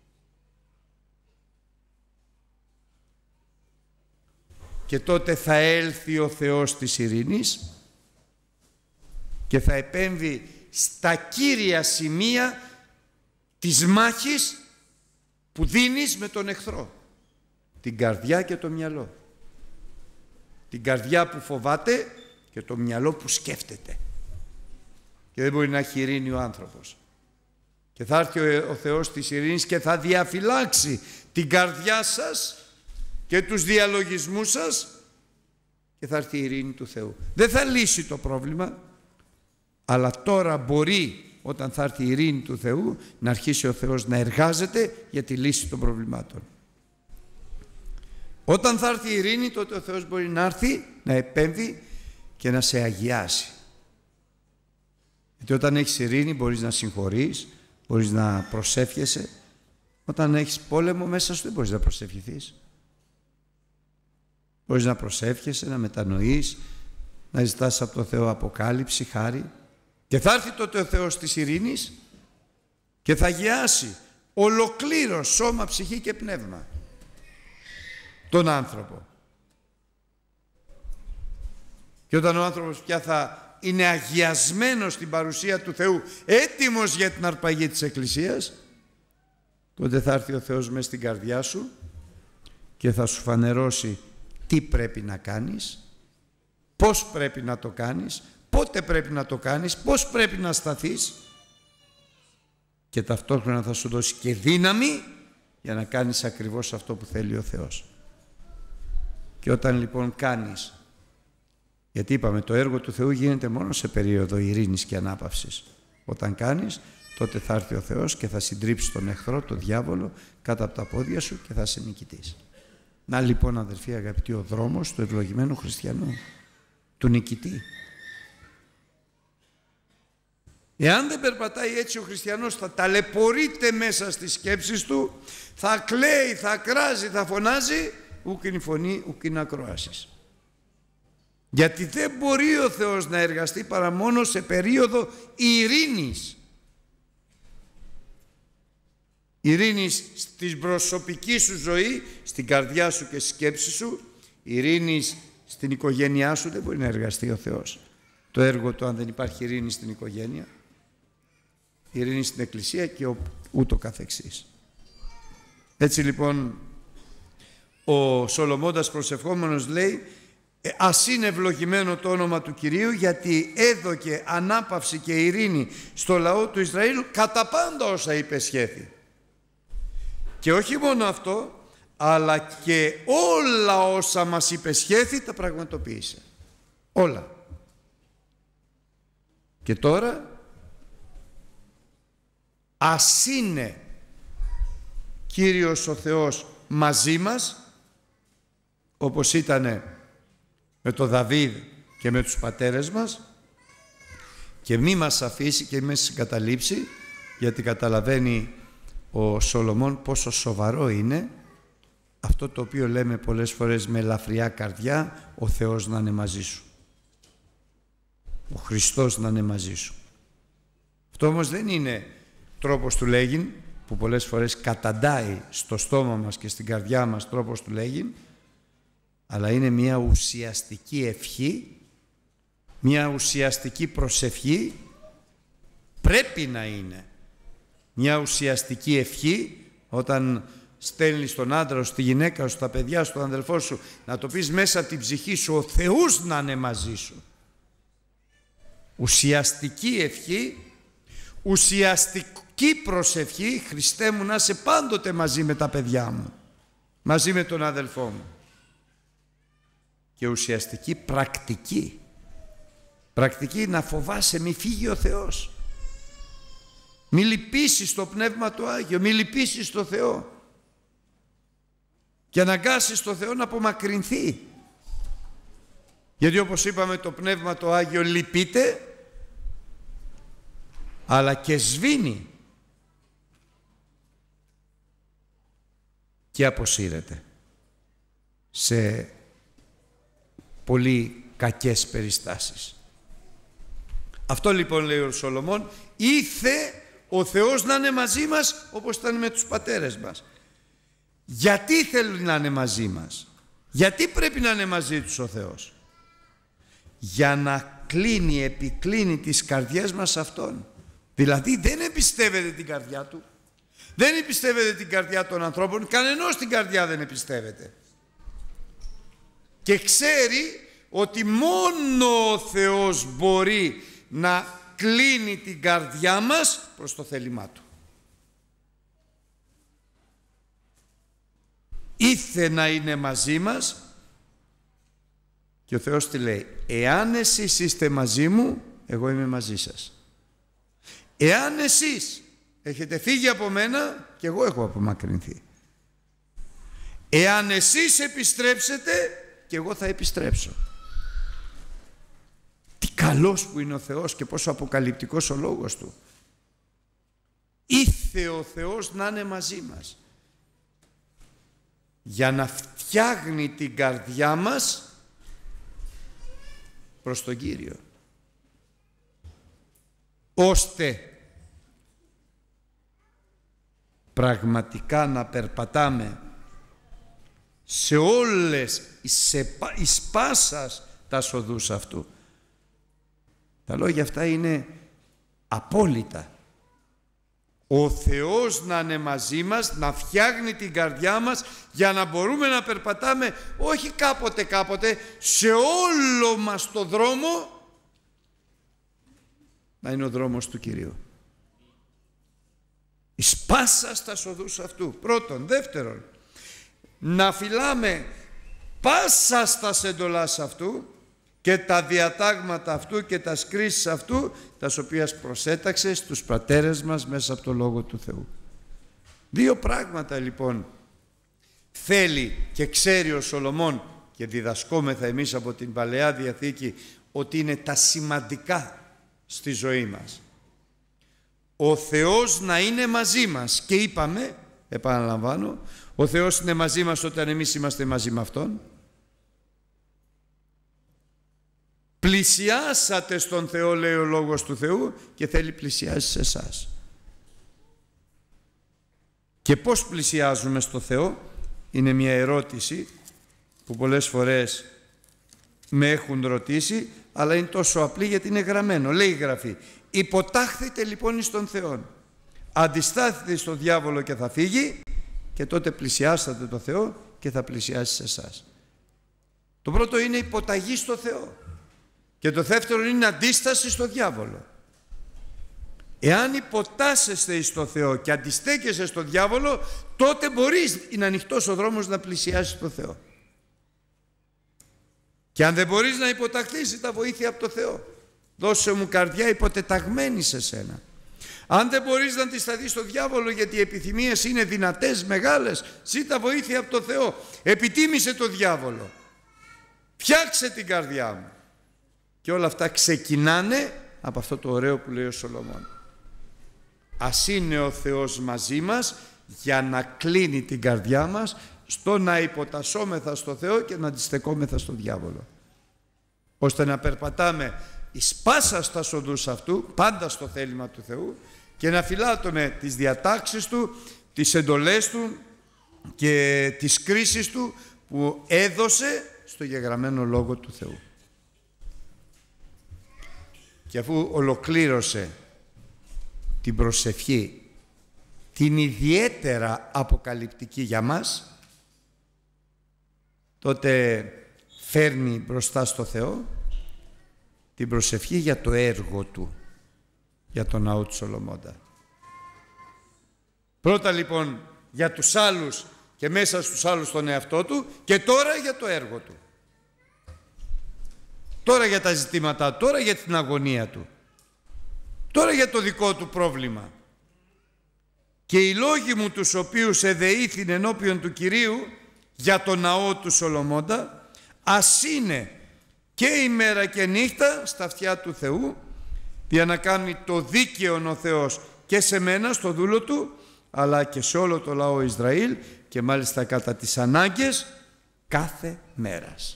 Και τότε θα έλθει ο Θεός της ειρήνης και θα επέμβει στα κύρια σημεία της μάχης που δίνεις με τον εχθρό. Την καρδιά και το μυαλό. Την καρδιά που φοβάται και το μυαλό που σκέφτεται. Και δεν μπορεί να έχει ειρήνη ο άνθρωπος. Και θα έρθει ο Θεός της ειρήνης και θα διαφυλάξει την καρδιά σας και τους διαλογισμούς σας, και θα έρθει η ειρήνη του Θεού. Δεν θα λύσει το πρόβλημα, αλλά τώρα μπορεί, όταν θα έρθει η ειρήνη του Θεού, να αρχίσει ο Θεός να εργάζεται για τη λύση των προβλημάτων. Όταν θα έρθει η ειρήνη, τότε ο Θεός μπορεί να έρθει, να επέμβει και να σε αγιάσει. Γιατί όταν έχεις ειρήνη μπορείς να συγχωρείς, μπορείς να προσεύχεσαι. Όταν έχεις πόλεμο μέσα σου δεν μπορείς να προσευχηθείς. Μπορείς να προσεύχεσαι, να μετανοείς, να ζητάς από το Θεό αποκάλυψη, χάρη. Και θα έρθει τότε ο Θεός της ειρήνης και θα αγιάσει ολοκλήρως σώμα, ψυχή και πνεύμα τον άνθρωπο. Και όταν ο άνθρωπος πια θα είναι αγιασμένος στην παρουσία του Θεού, έτοιμος για την αρπαγή της Εκκλησίας, τότε θα έρθει ο Θεός μέσα στην καρδιά σου και θα σου φανερώσει τι πρέπει να κάνεις, πώς πρέπει να το κάνεις, πότε πρέπει να το κάνεις, πώς πρέπει να σταθείς, και ταυτόχρονα θα σου δώσει και δύναμη για να κάνεις ακριβώς αυτό που θέλει ο Θεός. Και όταν λοιπόν κάνεις, γιατί είπαμε το έργο του Θεού γίνεται μόνο σε περίοδο ειρήνης και ανάπαυσης. Όταν κάνεις, τότε θα έρθει ο Θεός και θα συντρίψει τον εχθρό, τον διάβολο, κάτω από τα πόδια σου και θα σε νικητής. Να λοιπόν αδελφοί αγαπητοί, ο δρόμος του ευλογημένου χριστιανού, του νικητή. Εάν δεν περπατάει έτσι ο χριστιανός, θα ταλαιπωρείται μέσα στις σκέψεις του, θα κλαίει, θα κράζει, θα φωνάζει, ουκ είναι η φωνή, ουκ είναι ακροάσεις. Γιατί δεν μπορεί ο Θεός να εργαστεί παρά μόνο σε περίοδο ειρήνης. Ειρήνης στην προσωπική σου ζωή, στην καρδιά σου και στη σκέψη σου, ειρήνης στην οικογένειά σου. Δεν μπορεί να εργαστεί ο Θεός το έργο του αν δεν υπάρχει ειρήνη στην οικογένεια, ειρήνη στην εκκλησία και ούτω καθεξής. Έτσι λοιπόν ο Σολομώντας προσευχόμενος λέει: ας είναι ευλογημένο το όνομα του Κυρίου, γιατί έδωκε ανάπαυση και ειρήνη στο λαό του Ισραήλ κατά πάντα όσα υπεσχέθη. Και όχι μόνο αυτό, αλλά και όλα όσα μας υπεσχέθη τα πραγματοποίησε. Όλα. Και τώρα Ας είναι Κύριος ο Θεός μαζί μας, όπως ήτανε με τον Δαβίδ και με τους πατέρες μας, και μη μας αφήσει και μη μας συγκαταλείψει, γιατί καταλαβαίνει ο Σολομών πόσο σοβαρό είναι αυτό το οποίο λέμε πολλές φορές με ελαφριά καρδιά, ο Θεός να είναι μαζί σου, ο Χριστός να είναι μαζί σου. Αυτό όμως δεν είναι τρόπος του λέγειν, που πολλές φορές καταντάει στο στόμα μας και στην καρδιά μας τρόπος του λέγειν, αλλά είναι μια ουσιαστική ευχή, μια ουσιαστική προσευχή, πρέπει να είναι μια ουσιαστική ευχή όταν στέλνεις τον άντρα σου, τη γυναίκα σου, τα παιδιά σου, τον αδελφό σου, να το πεις μέσα από την ψυχή σου, ο Θεός να είναι μαζί σου. Ουσιαστική ευχή, ουσιαστική προσευχή, Χριστέ μου να είσαι πάντοτε μαζί με τα παιδιά μου, μαζί με τον αδελφό μου. Και ουσιαστική πρακτική, πρακτική να φοβάσαι μη φύγει ο Θεός, μη λυπήσεις το Πνεύμα του Άγιο, μη λυπήσεις το Θεό και αναγκάσεις το Θεό να απομακρυνθεί, γιατί όπως είπαμε το Πνεύμα το Άγιο λυπείται αλλά και σβήνει και αποσύρεται σε πολύ κακές περιστάσεις. Αυτό λοιπόν λέει ο Σολομών, ήθε ο Θεός να είναι μαζί μας όπως ήταν με τους πατέρες μας. Γιατί θέλει να είναι μαζί μας? Γιατί πρέπει να είναι μαζί τους ο Θεός? Για να κλείνει, επικλίνει τις καρδιές μας Αυτόν. Δηλαδή δεν εμπιστεύεται την καρδιά του, δεν εμπιστεύεται την καρδιά των ανθρώπων, κανενός την καρδιά δεν εμπιστεύεται. Και ξέρει ότι μόνο ο Θεός μπορεί να κλείνει την καρδιά μας προς το θέλημά Του. Ήθε να είναι μαζί μας και ο Θεός τι λέει? Εάν εσείς είστε μαζί μου, εγώ είμαι μαζί σας. Εάν εσείς έχετε φύγει από μένα και εγώ έχω απομακρυνθεί. Εάν εσείς επιστρέψετε και εγώ θα επιστρέψω. Τι καλός που είναι ο Θεός και πόσο αποκαλυπτικός ο λόγος Του. Ήθε ο Θεός να είναι μαζί μας για να φτιάχνει την καρδιά μας προς τον Κύριο, ώστε πραγματικά να περπατάμε σε όλες εις πάσας τα σοδούς Αυτού. Τα λόγια αυτά είναι απόλυτα. Ο Θεός να είναι μαζί μας, να φτιάχνει την καρδιά μας για να μπορούμε να περπατάμε όχι κάποτε, σε όλο μας το δρόμο να είναι ο δρόμος του Κυρίου. Εις πάσα στα σοδούς Αυτού. Πρώτον. Δεύτερον, να φυλάμε πάσα στα εντολάς Αυτού και τα διατάγματα Αυτού και τα κρίσεις Αυτού, τα οποία προσέταξε στους πατέρες μας μέσα από το Λόγο του Θεού. Δύο πράγματα λοιπόν θέλει και ξέρει ο Σολομών, και διδασκόμεθα εμείς από την Παλαιά Διαθήκη ότι είναι τα σημαντικά στη ζωή μας. Ο Θεός να είναι μαζί μας, και είπαμε, επαναλαμβάνω, ο Θεός είναι μαζί μας όταν εμείς είμαστε μαζί με Αυτόν. Πλησιάσατε στον Θεό, λέει ο Λόγος του Θεού, και θέλει πλησιάσει σε εσάς. Και πώς πλησιάζουμε στο Θεό? Είναι μια ερώτηση που πολλές φορές με έχουν ρωτήσει, αλλά είναι τόσο απλή γιατί είναι γραμμένο. Λέει η Γραφή, υποτάχθητε λοιπόν εις τον Θεό, αντιστάθητε στον διάβολο και θα φύγει, και τότε πλησιάσατε το Θεό και θα πλησιάσει σε εσάς. Το πρώτο είναι υποταγή στο Θεό. Και το δεύτερο είναι αντίσταση στο διάβολο. Εάν υποτάσσεστε εις το Θεό και αντιστέκεσαι στο διάβολο, τότε μπορείς, είναι ανοιχτός ο δρόμος να πλησιάσεις το Θεό. Και αν δεν μπορείς να υποταχθείς, τα βοήθεια από το Θεό. Δώσε μου καρδιά υποτεταγμένη σε σένα. Αν δεν μπορείς να αντισταθείς στο διάβολο γιατί οι επιθυμίες είναι δυνατές, μεγάλες, ζήτα βοήθεια από το Θεό. Επιτίμησε το διάβολο. Φτιάξε την καρδιά μου. Και όλα αυτά ξεκινάνε από αυτό το ωραίο που λέει ο Σολομών. Ας είναι ο Θεός μαζί μας για να κλείνει την καρδιά μας στο να υποτασσόμεθα στο Θεό και να αντιστεκόμεθα στο διάβολο. Ώστε να περπατάμε εις πάσα στα οδούς αυτού, πάντα στο θέλημα του Θεού, και να φυλάττουμε τις διατάξεις Του, τις εντολές Του και τις κρίσεις Του που έδωσε στο γεγραμμένο Λόγο του Θεού. Και αφού ολοκλήρωσε την προσευχή, την ιδιαίτερα αποκαλυπτική για μας, τότε φέρνει μπροστά στο Θεό την προσευχή για το έργο Του, για τον ναό του Σολομώντα. Πρώτα λοιπόν για τους άλλους και μέσα στους άλλους τον εαυτό Του, και τώρα για το έργο Του. Τώρα για τα ζητήματά Του, τώρα για την αγωνία Του, τώρα για το δικό Του πρόβλημα. Και οι λόγοι μου τους οποίους εδεήθην ενώπιον του Κυρίου για τον ναό του Σολομώντα, ας είναι και ημέρα και νύχτα στα αυτιά του Θεού, για να κάνει το δίκαιο ο Θεός και σε μένα, στο δούλο Του, αλλά και σε όλο το λαό Ισραήλ, και μάλιστα κατά τις ανάγκες κάθε μέρας.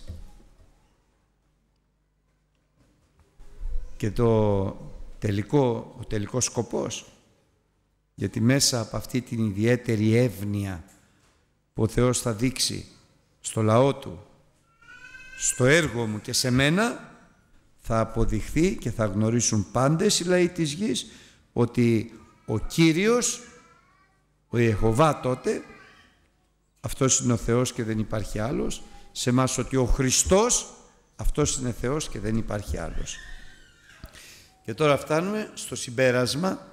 Και ο τελικός σκοπός, γιατί μέσα από αυτή την ιδιαίτερη εύνοια που ο Θεός θα δείξει στο λαό Του, στο έργο μου και σε μένα, θα αποδειχθεί και θα γνωρίσουν πάντες οι λαοί της γης ότι ο Κύριος, ο Ιεχωβά τότε, αυτός είναι ο Θεός και δεν υπάρχει άλλος, σε εμάς ότι ο Χριστός, αυτός είναι Θεός και δεν υπάρχει άλλος. Και τώρα φτάνουμε στο συμπέρασμα,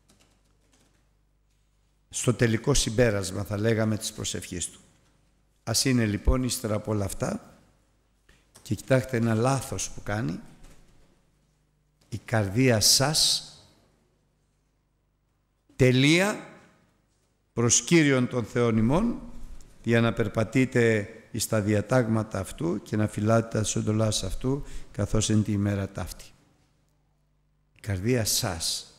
στο τελικό συμπέρασμα θα λέγαμε της προσευχής Του. Ας είναι λοιπόν ύστερα από όλα αυτά, και κοιτάξτε ένα λάθος που κάνει, η καρδία σας τελεία προς Κύριον των Θεών ημών, για να περπατείτε εις τα διατάγματα αυτού και να φυλάτε τα εντολάς αυτού καθώς είναι τη ημέρα ταύτη. Η καρδία σας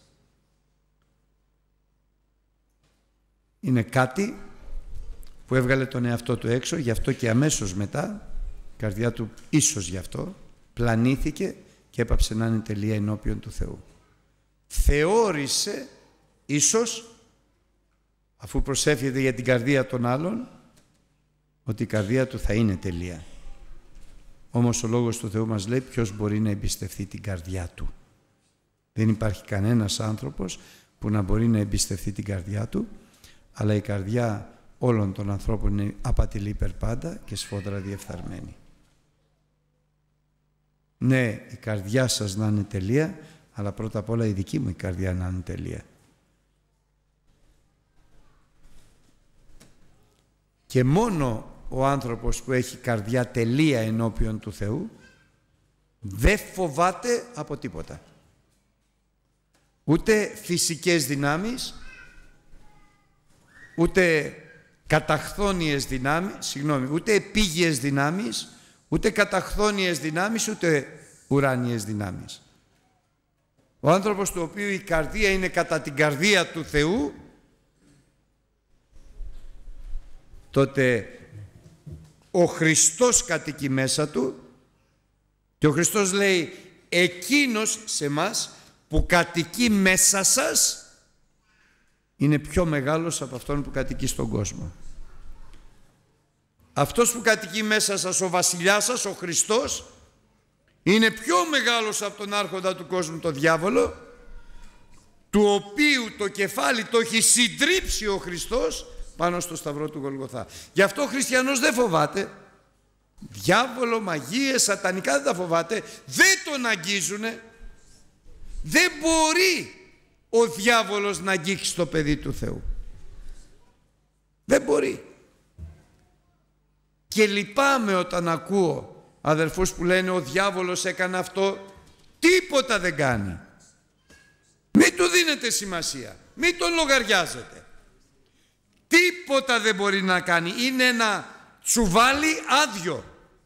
είναι κάτι που έβγαλε τον εαυτό του έξω, γι' αυτό και αμέσως μετά η καρδιά του ίσως γι' αυτό πλανήθηκε και έπαψε να είναι τελεία ενώπιον του Θεού. Θεώρησε ίσως, αφού προσεύχεται για την καρδία των άλλων, ότι η καρδία του θα είναι τελεία. Όμως ο Λόγος του Θεού μας λέει ποιος μπορεί να εμπιστευτεί την καρδιά του. Δεν υπάρχει κανένας άνθρωπος που να μπορεί να εμπιστευτεί την καρδιά του, αλλά η καρδιά όλων των ανθρώπων είναι απατηλή υπερπάντα και σφόδρα διεφθαρμένη. Ναι, η καρδιά σας να είναι τελεία, αλλά πρώτα απ' όλα η δική μου η καρδιά να είναι τελεία. Και μόνο ο άνθρωπος που έχει καρδιά τελεία ενώπιον του Θεού δεν φοβάται από τίποτα. Ούτε φυσικές δυνάμεις, ούτε καταχθόνιες δυνάμεις, ούτε επίγειες δυνάμεις, ούτε καταχθόνιες δυνάμεις, ούτε ουράνιες δυνάμεις. Ο άνθρωπος του οποίου η καρδία είναι κατά την καρδία του Θεού, τότε ο Χριστός κατοικεί μέσα του και ο Χριστός λέει εκείνος σε μας που κατοικεί μέσα σας είναι πιο μεγάλος από αυτόν που κατοικεί στον κόσμο. Αυτός που κατοικεί μέσα σας, ο βασιλιάς σας, ο Χριστός, είναι πιο μεγάλος από τον άρχοντα του κόσμου, τον διάβολο, του οποίου το κεφάλι το έχει συντρίψει ο Χριστός πάνω στο σταυρό του Γολγοθά. Γι' αυτό ο χριστιανός δεν φοβάται. Διάβολο, μαγείες, σατανικά δεν τα φοβάται. Δεν τον αγγίζουνε. Δεν μπορεί ο διάβολος να αγγίξει το παιδί του Θεού. Δεν μπορεί. Και λυπάμαι όταν ακούω αδελφούς που λένε ο διάβολος έκανε αυτό. Τίποτα δεν κάνει. Μην του δίνετε σημασία, μην τον λογαριάζετε. Τίποτα δεν μπορεί να κάνει, είναι ένα τσουβάλι άδειο.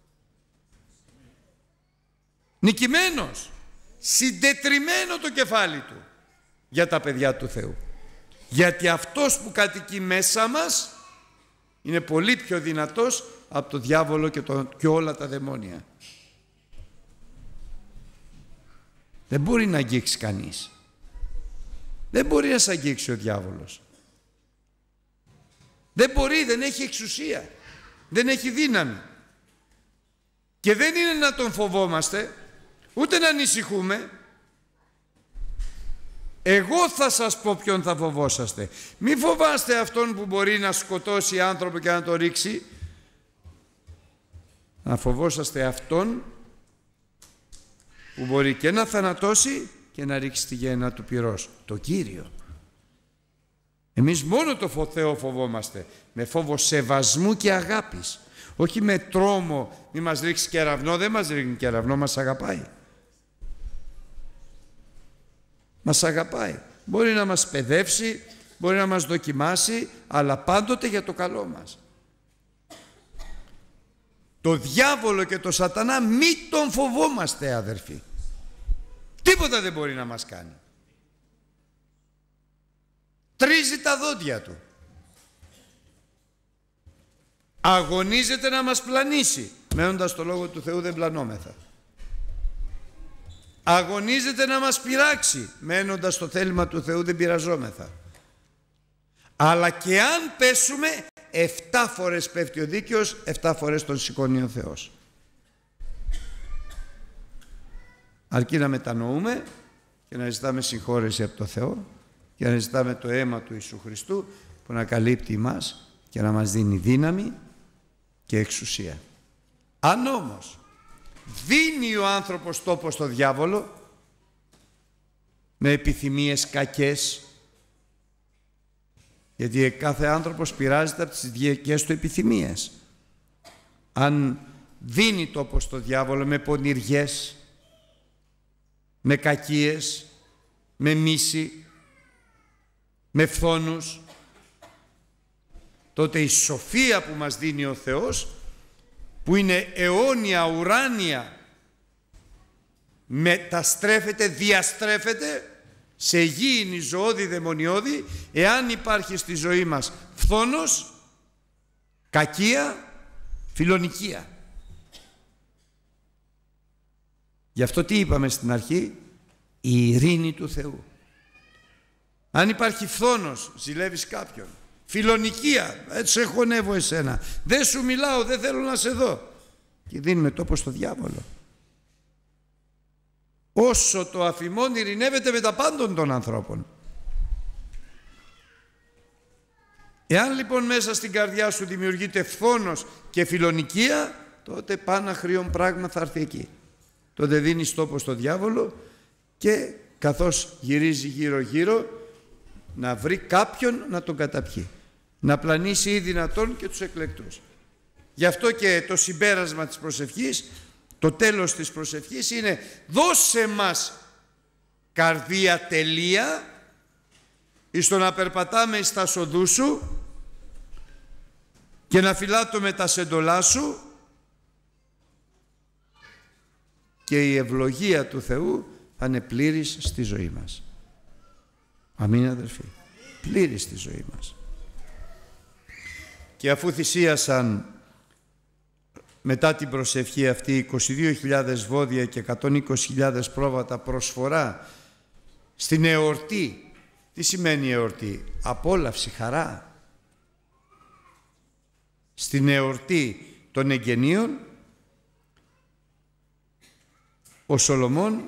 Νικημένος, συντετριμένο το κεφάλι του για τα παιδιά του Θεού. Γιατί αυτός που κατοικεί μέσα μας είναι πολύ πιο δυνατός από το διάβολο και όλα τα δαιμόνια. Δεν μπορεί να αγγίξει κανείς. Δεν μπορεί να σε αγγίξει ο διάβολος. Δεν μπορεί, δεν έχει εξουσία. Δεν έχει δύναμη. Και δεν είναι να τον φοβόμαστε, ούτε να ανησυχούμε. Εγώ θα σας πω ποιον θα φοβόσαστε. Μη φοβάστε αυτόν που μπορεί να σκοτώσει άνθρωπο και να το ρίξει. Να φοβόσαστε αυτόν που μπορεί και να θανατώσει και να ρίξει τη γέννα του πυρός. Το Κύριο. Εμείς μόνο το Θεό φοβόμαστε. Με φόβο σεβασμού και αγάπης. Όχι με τρόμο, μη μας ρίξει κεραυνό. Δεν μας ρίχνει κεραυνό, μας αγαπάει. Μας αγαπάει. Μπορεί να μας παιδεύσει, μπορεί να μας δοκιμάσει, αλλά πάντοτε για το καλό μας. Το διάβολο και το σατανά μη τον φοβόμαστε, αδερφοί. Τίποτα δεν μπορεί να μας κάνει. Τρίζει τα δόντια του. Αγωνίζεται να μας πλανήσει. Μένοντας το Λόγο του Θεού δεν πλανόμεθα. Αγωνίζεται να μας πειράξει. Μένοντας το θέλημα του Θεού δεν πειραζόμεθα. Αλλά και αν πέσουμε, 7 φορές πέφτει ο δίκαιος, 7 φορές τον σηκώνει ο Θεός. Αρκεί να μετανοούμε και να ζητάμε συγχώρεση από το Θεό και να ζητάμε το αίμα του Ιησού Χριστού που να καλύπτει εμάς και να μας δίνει δύναμη και εξουσία. Αν όμως δίνει ο άνθρωπος τόπο στο διάβολο με επιθυμίες κακές, γιατί κάθε άνθρωπος πειράζεται από τις δικές του επιθυμίες. Αν δίνει τόπο στο διάβολο με πονηριές, με κακίες, με μίση, με φθόνους, τότε η σοφία που μας δίνει ο Θεός, που είναι αιώνια, ουράνια, μεταστρέφεται, διαστρέφεται σε γήινη, ζωώδη, δαιμονιώδη, εάν υπάρχει στη ζωή μας φθόνος, κακία, φιλονικία. Γι' αυτό τι είπαμε στην αρχή? Η ειρήνη του Θεού. Αν υπάρχει φθόνος, ζηλεύεις κάποιον. Φιλονικία, έτσι εχωνεύω εσένα. Δεν σου μιλάω, δεν θέλω να σε δω. Και δίνουμε τόπο στο διάβολο. Όσο το αφημών ειρηνεύεται με τα πάντων των ανθρώπων. Εάν λοιπόν μέσα στην καρδιά σου δημιουργείται φθόνος και φιλονικία, τότε πάναχριον πράγμα θα έρθει εκεί. Τότε δίνεις τόπο στο διάβολο και καθώς γυρίζει γύρω-γύρω να βρει κάποιον να τον καταπιεί. Να πλανήσει ή δυνατόν και τους εκλεκτούς. Γι' αυτό και το συμπέρασμα της προσευχής, το τέλος της προσευχής είναι: δώσε μας καρδία τελεία εις το να περπατάμε εις τα σοδού σου και να φυλάτω τα σεντολά σου, και η ευλογία του Θεού θα είναι πλήρης στη ζωή μας. Αμήν, αδελφοί. Πλήρης στη ζωή μας. Και αφού θυσίασαν μετά την προσευχή αυτή 22.000 βόδια και 120.000 πρόβατα προσφορά στην εορτή. Τι σημαίνει εορτή? Απόλαυση, χαρά. Στην εορτή των εγγενείων, ο Σολομών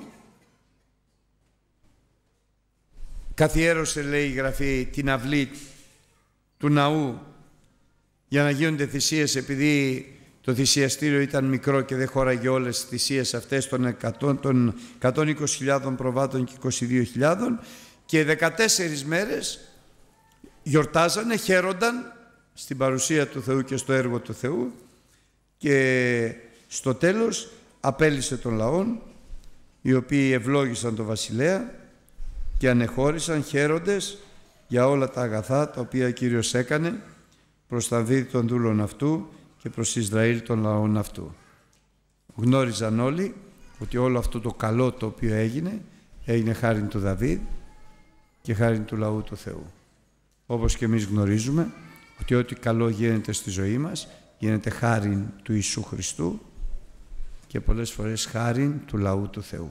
καθιέρωσε, λέει η Γραφή, την αυλή του ναού για να γίνονται θυσίες, επειδή το θυσιαστήριο ήταν μικρό και δεν χώραγε όλες τις θυσίες αυτές των 120.000 προβάτων και 22.000, και 14 μέρες γιορτάζανε, χαίρονταν στην παρουσία του Θεού και στο έργο του Θεού, και στο τέλος απέλυσε τον λαόν, οι οποίοι ευλόγησαν τον βασιλέα και ανεχώρησαν χαίροντες για όλα τα αγαθά τα οποία ο Κύριος έκανε προς Δαβίδ των δούλων αυτού και προς Ισραήλ των λαών αυτού. Γνώριζαν όλοι ότι όλο αυτό το καλό το οποίο έγινε χάρη του Δαβίδ και χάρη του λαού του Θεού. Όπως και εμείς γνωρίζουμε ότι ό,τι καλό γίνεται στη ζωή μας γίνεται χάρη του Ιησού Χριστού και πολλές φορές χάρη του λαού του Θεού.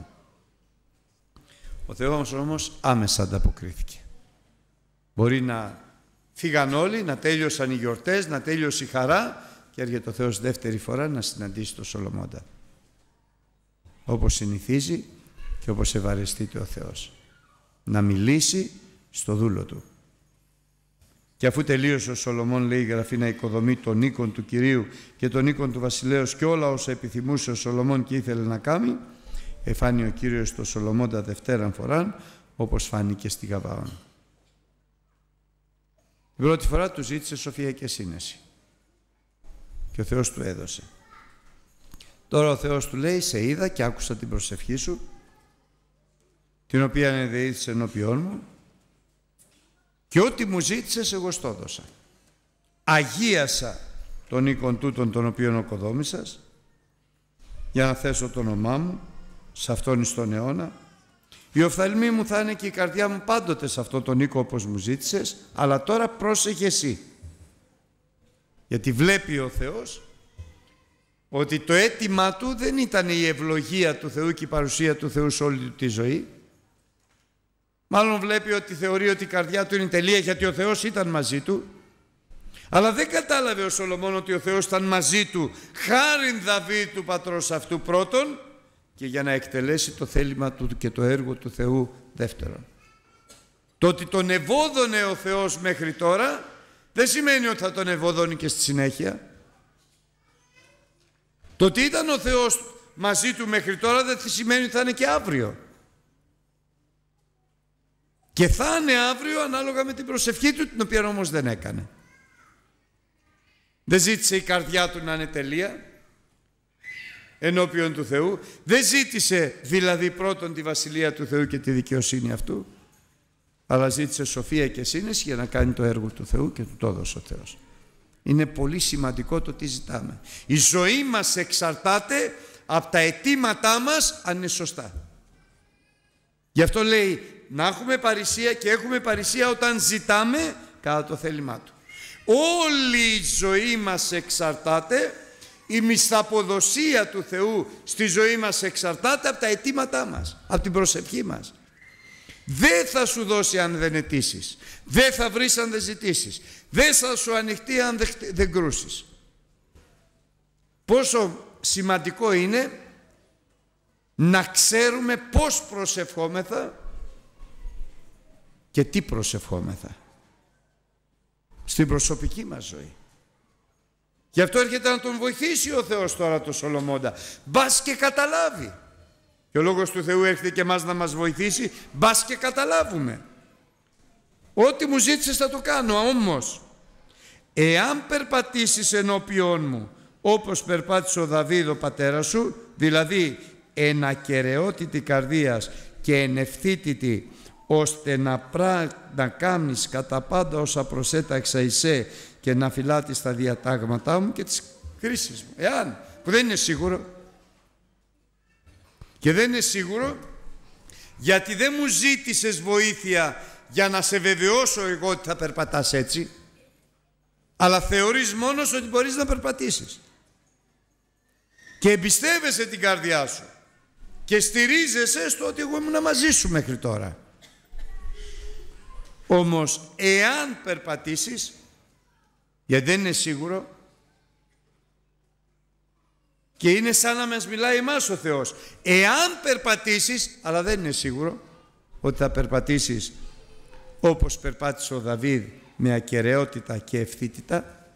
Ο Θεός όμως άμεσα ανταποκρίθηκε. Μπορεί να φύγαν όλοι, να τέλειωσαν οι γιορτές, να τέλειωσε η χαρά και έρχεται ο Θεός δεύτερη φορά να συναντήσει τον Σολομώντα. Όπως συνηθίζει και όπως ευαρεστείται ο Θεός. Να μιλήσει στο δούλο του. Και αφού τελείωσε ο Σολομών, λέει η Γραφή, να οικοδομεί τον οίκον του Κυρίου και τον οίκον του βασιλέως και όλα όσα επιθυμούσε ο Σολομών και ήθελε να κάνει, εφάνει ο Κύριος το Σολομώντα δευτέραν φοράν, όπως φάνηκε στη Γαβαών. Την πρώτη φορά του ζήτησε σοφία και σύνεση και ο Θεός του έδωσε. Τώρα ο Θεός του λέει, σε είδα και άκουσα την προσευχή σου, την οποία ενεδεήθησε ενώπιόν μου, και ό,τι μου ζήτησες εγώ στο έδωσα. Αγίασα τον οίκον τούτον τον οποίον οκοδόμησας, για να θέσω το όνομά μου σε αυτόν εις τον αιώνα. Η οφθαλμή μου θα είναι και η καρδιά μου πάντοτε σε αυτόν τον οίκο όπως μου ζήτησες, αλλά τώρα πρόσεχε εσύ. Γιατί βλέπει ο Θεός ότι το αίτημά του δεν ήταν η ευλογία του Θεού και η παρουσία του Θεού σε όλη του τη ζωή. Μάλλον βλέπει ότι θεωρεί ότι η καρδιά του είναι τελεία γιατί ο Θεός ήταν μαζί του. Αλλά δεν κατάλαβε ο Σολομών ότι ο Θεός ήταν μαζί του χάριν Δαβίδ του πατρός αυτού πρώτον και για να εκτελέσει το θέλημα του και το έργο του Θεού δεύτερον. Το ότι τον ευώδωνε ο Θεός μέχρι τώρα δεν σημαίνει ότι θα τον ευωδώνει και στη συνέχεια. Το ότι ήταν ο Θεός μαζί του μέχρι τώρα δεν σημαίνει ότι θα είναι και αύριο. Και θα είναι αύριο ανάλογα με την προσευχή του, την οποία όμως δεν έκανε. Δεν ζήτησε η καρδιά του να είναι τελεία ενώπιον του Θεού. Δεν ζήτησε δηλαδή πρώτον τη βασιλεία του Θεού και τη δικαιοσύνη αυτού, αλλά ζήτησε σοφία και σύνεση για να κάνει το έργο του Θεού και του το έδωσε ο Θεός. Είναι πολύ σημαντικό το τι ζητάμε. Η ζωή μας εξαρτάται από τα αιτήματά μας αν είναι σωστά. Γι' αυτό λέει να έχουμε παρησία και έχουμε παρησία όταν ζητάμε κατά το θέλημά του. Όλη η ζωή μας εξαρτάται, η μισθαποδοσία του Θεού στη ζωή μας εξαρτάται από τα αιτήματά μας, από την προσευχή μας. Δεν θα σου δώσει αν δεν αιτήσεις, δεν θα βρεις αν δεν ζητήσεις, δεν θα σου ανοιχτεί αν δεν κρούσεις. Πόσο σημαντικό είναι να ξέρουμε πώς προσευχόμεθα και τι προσευχόμεθα στην προσωπική μας ζωή. Γι' αυτό έρχεται να τον βοηθήσει ο Θεός τώρα τον Σολομώντα. Μπας και καταλάβει. Και ο Λόγος του Θεού έρχεται και εμάς να μας βοηθήσει. Μπας και καταλάβουμε. Ό,τι μου ζήτησες θα το κάνω. Όμως, εάν περπατήσεις ενώπιόν μου όπως περπάτησε ο Δαβίδ ο πατέρας σου, δηλαδή εν ακεραιότητη καρδίας και εν ευθύτητη, ώστε να κάνεις κατά πάντα όσα προσέταξα εισέ και να φυλάτεις τα διατάγματά μου και τις κρίσεις μου. Εάν, που δεν είναι σίγουρο, και δεν είναι σίγουρο γιατί δεν μου ζήτησες βοήθεια για να σε βεβαιώσω εγώ ότι θα περπατάς έτσι, αλλά θεωρείς μόνος ότι μπορείς να περπατήσεις και εμπιστεύεσαι την καρδιά σου και στηρίζεσαι στο ότι εγώ ήμουν μαζί σου μέχρι τώρα. Όμως εάν περπατήσεις, γιατί δεν είναι σίγουρο, και είναι σαν να μας μιλάει εμάς ο Θεός, εάν περπατήσεις, αλλά δεν είναι σίγουρο ότι θα περπατήσεις όπως περπάτησε ο Δαβίδ με ακεραιότητα και ευθύτητα,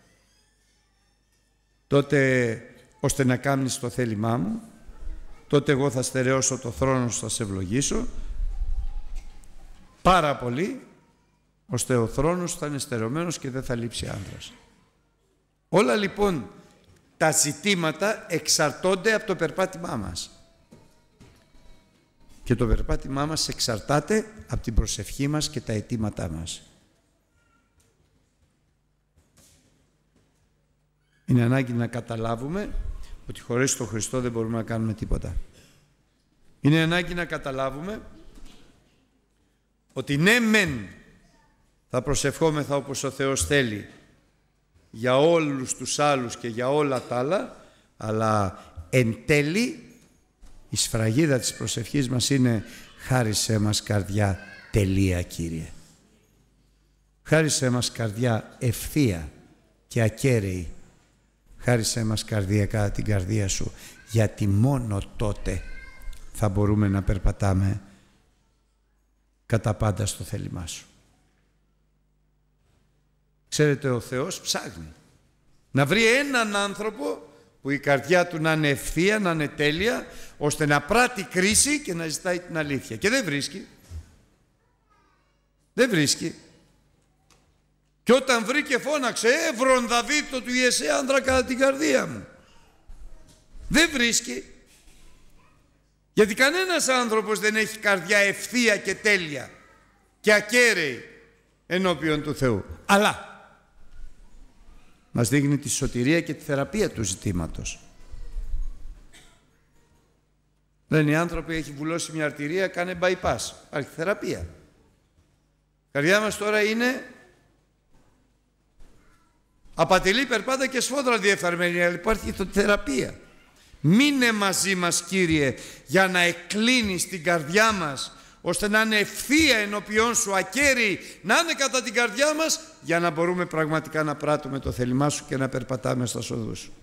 τότε ώστε να κάνεις το θέλημά μου, τότε εγώ θα στερεώσω το θρόνο σου, θα σε ευλογήσω πάρα πολύ, ώστε ο θρόνος θα είναι στερεωμένος και δεν θα λείψει άνδρας. Όλα λοιπόν τα ζητήματα εξαρτώνται από το περπάτημά μας. Και το περπάτημά μας εξαρτάται από την προσευχή μας και τα αιτήματά μας. Είναι ανάγκη να καταλάβουμε ότι χωρίς τον Χριστό δεν μπορούμε να κάνουμε τίποτα. Είναι ανάγκη να καταλάβουμε ότι ναι μεν θα προσευχόμεθα όπως ο Θεός θέλει για όλους τους άλλους και για όλα τα άλλα, αλλά εν τέλει η σφραγίδα της προσευχής μας είναι χάρισέ μας καρδιά τελεία, Κύριε. Χάρισέ μας καρδιά ευθεία και ακέραιη. Χάρισέ μας καρδία κατά την καρδία Σου, γιατί μόνο τότε θα μπορούμε να περπατάμε κατά πάντα στο θέλημά Σου. Ξέρετε, ο Θεός ψάχνει να βρει έναν άνθρωπο που η καρδιά του να είναι ευθεία, να είναι τέλεια, ώστε να πράττει κρίση και να ζητάει την αλήθεια. Και δεν βρίσκει. Δεν βρίσκει. Και όταν βρήκε φώναξε, εύρον Δαβίδ το του Ιεσέ άντρα κατά την καρδία μου. Δεν βρίσκει. Γιατί κανένας άνθρωπος δεν έχει καρδιά ευθεία και τέλεια και ακέραιη ενώπιον του Θεού. Αλλά μας δείχνει τη σωτηρία και τη θεραπεία του ζητήματος. Λένε οι άνθρωποι, έχει βουλώσει μια αρτηρία, κάνε bypass. Υπάρχει θεραπεία. Η καρδιά μας τώρα είναι απατηλή, περπάτα και σφόδρα διεφθαρμένη, αλλά υπάρχει θεραπεία. Μείνε μαζί μας, Κύριε, για να εκκλίνεις την καρδιά μας, ώστε να είναι ευθεία ενώπιόν Σου, ακέραιη, να είναι κατά την καρδιά μας, για να μπορούμε πραγματικά να πράττουμε το θέλημά Σου και να περπατάμε στα οδούς Σου.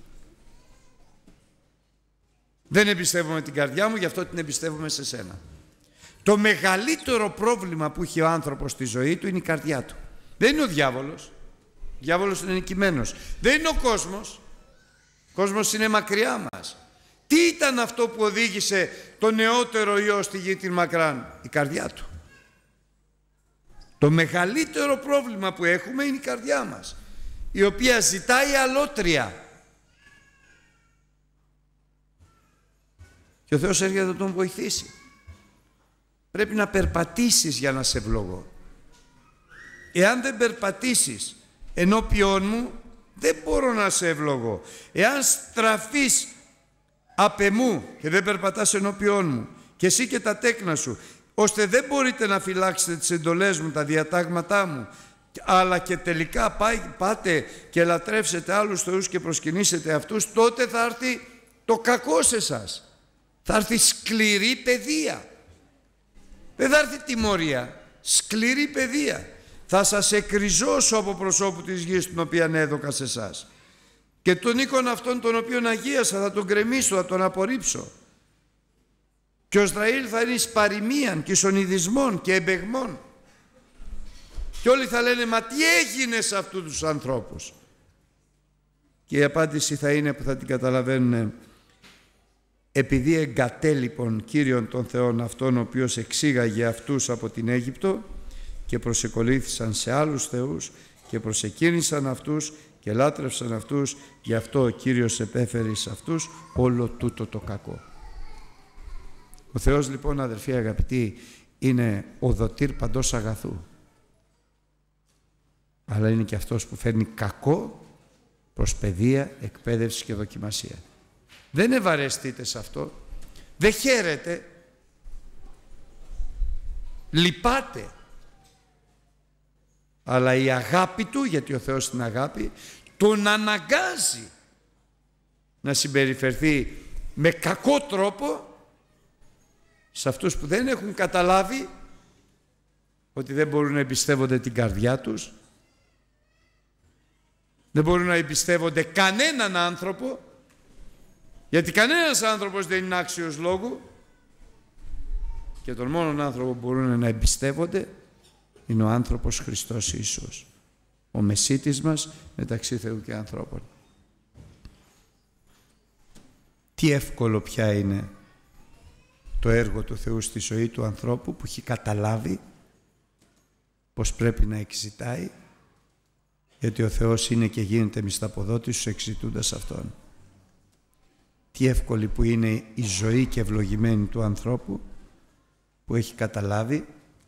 Δεν εμπιστεύομαι την καρδιά μου, γι' αυτό την εμπιστεύομαι σε Σένα. Το μεγαλύτερο πρόβλημα που έχει ο άνθρωπος στη ζωή του είναι η καρδιά του. Δεν είναι ο διάβολος. Ο διάβολος είναι νικημένος. Δεν είναι ο κόσμος. Ο κόσμος είναι μακριά μας. Τι ήταν αυτό που οδήγησε το νεότερο Υιό στη γη την μακράν? Η καρδιά του. Το μεγαλύτερο πρόβλημα που έχουμε είναι η καρδιά μας, η οποία ζητάει αλότρια. Και ο Θεός έρχεται να τον βοηθήσει. Πρέπει να περπατήσεις για να σε ευλογώ. Εάν δεν περπατήσεις ενώπιόν μου, δεν μπορώ να σε ευλογώ. Εάν στραφείς απ' εμού και δεν περπατάς ενώπιόν μου, και εσύ και τα τέκνα σου, ώστε δεν μπορείτε να φυλάξετε τις εντολές μου, τα διατάγματά μου, αλλά και τελικά πάτε και λατρεύσετε άλλους θεούς και προσκυνήσετε αυτούς, τότε θα έρθει το κακό σε εσάς. Θα έρθει σκληρή παιδεία. Δεν θα έρθει τιμωρία, σκληρή παιδεία. Θα σας εκριζώσω από προσώπου της γης την οποία έδωκα σε εσάς. Και τον οίκον αυτόν τον οποίον αγίασα θα τον γκρεμίσω, θα τον απορρίψω. Και ο Ισραήλ θα είναι εις παροιμίαν και σονιδισμών και εμπεγμών. Και όλοι θα λένε, μα τι έγινε σε αυτούς τους ανθρώπους? Και η απάντηση θα είναι, που θα την καταλαβαίνουν, επειδή εγκατέλειπον Κύριον των Θεών αυτόν ο οποίος εξήγαγε αυτούς από την Αίγυπτο και προσεκολήθησαν σε άλλους θεούς και προσεκίνησαν αυτούς και λάτρευσαν αυτούς, γι' αυτό ο Κύριος επέφερε σε αυτούς όλο τούτο το κακό. Ο Θεός λοιπόν, αδερφοί αγαπητοί, είναι ο δοτήρ παντός αγαθού, αλλά είναι και αυτός που φέρνει κακό προς παιδεία, εκπαίδευση και δοκιμασία. Δεν ευαρεστείτε σε αυτό, δεν χαίρετε, λυπάτε, αλλά η αγάπη του, γιατί ο Θεός την αγάπη, τον αναγκάζει να συμπεριφερθεί με κακό τρόπο σε αυτούς που δεν έχουν καταλάβει ότι δεν μπορούν να εμπιστεύονται την καρδιά τους, δεν μπορούν να εμπιστεύονται κανέναν άνθρωπο, γιατί κανένας άνθρωπος δεν είναι άξιος λόγου, και τον μόνον άνθρωπο που μπορούν να εμπιστεύονται είναι ο άνθρωπος Χριστός Ιησούς, ο μεσίτης μας μεταξύ Θεού και ανθρώπων. Τι εύκολο πια είναι το έργο του Θεού στη ζωή του ανθρώπου που έχει καταλάβει πως πρέπει να εξητάει, γιατί ο Θεός είναι και γίνεται μισθαποδότης τους εξητούντας Αυτόν. Τι εύκολη που είναι η ζωή και ευλογημένη του ανθρώπου που έχει καταλάβει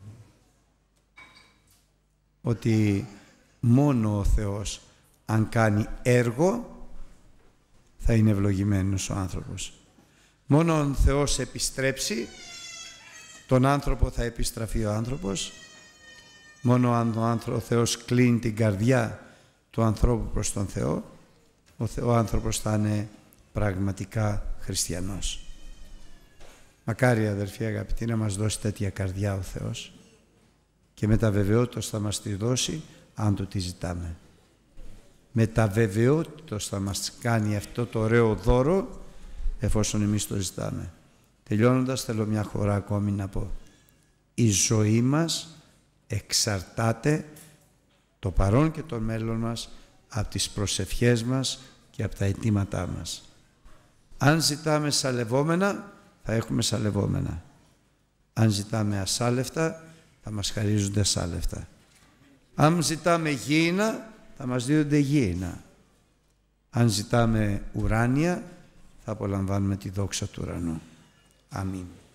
ότι μόνο ο Θεός αν κάνει έργο θα είναι ευλογημένος ο άνθρωπος. Μόνο αν ο Θεός επιστρέψει τον άνθρωπο θα επιστραφεί ο άνθρωπος. Μόνο αν ο Θεός κλείνει την καρδιά του ανθρώπου προς τον Θεό, ο άνθρωπος θα είναι πραγματικά χριστιανός. Μακάρι, αδερφοί αγαπητοί, να μας δώσει τέτοια καρδιά ο Θεός και με τα βεβαιότητος θα μας τη δώσει αν το τη ζητάμε. Με τα βεβαιότητος θα μας κάνει αυτό το ωραίο δώρο εφόσον εμείς το ζητάμε. Τελειώνοντας, θέλω μια φορά ακόμη να πω. Η ζωή μας εξαρτάται, το παρόν και το μέλλον μας, από τις προσευχές μας και από τα αιτήματά μας. Αν ζητάμε σαλευόμενα, θα έχουμε σαλευόμενα. Αν ζητάμε ασάλευτα, θα μας χαρίζονται ασάλευτα. Αν ζητάμε γήινα, θα μας δίνονται γήινα. Αν ζητάμε ουράνια, θα απολαμβάνουμε τη δόξα του ουρανού. Αμήν.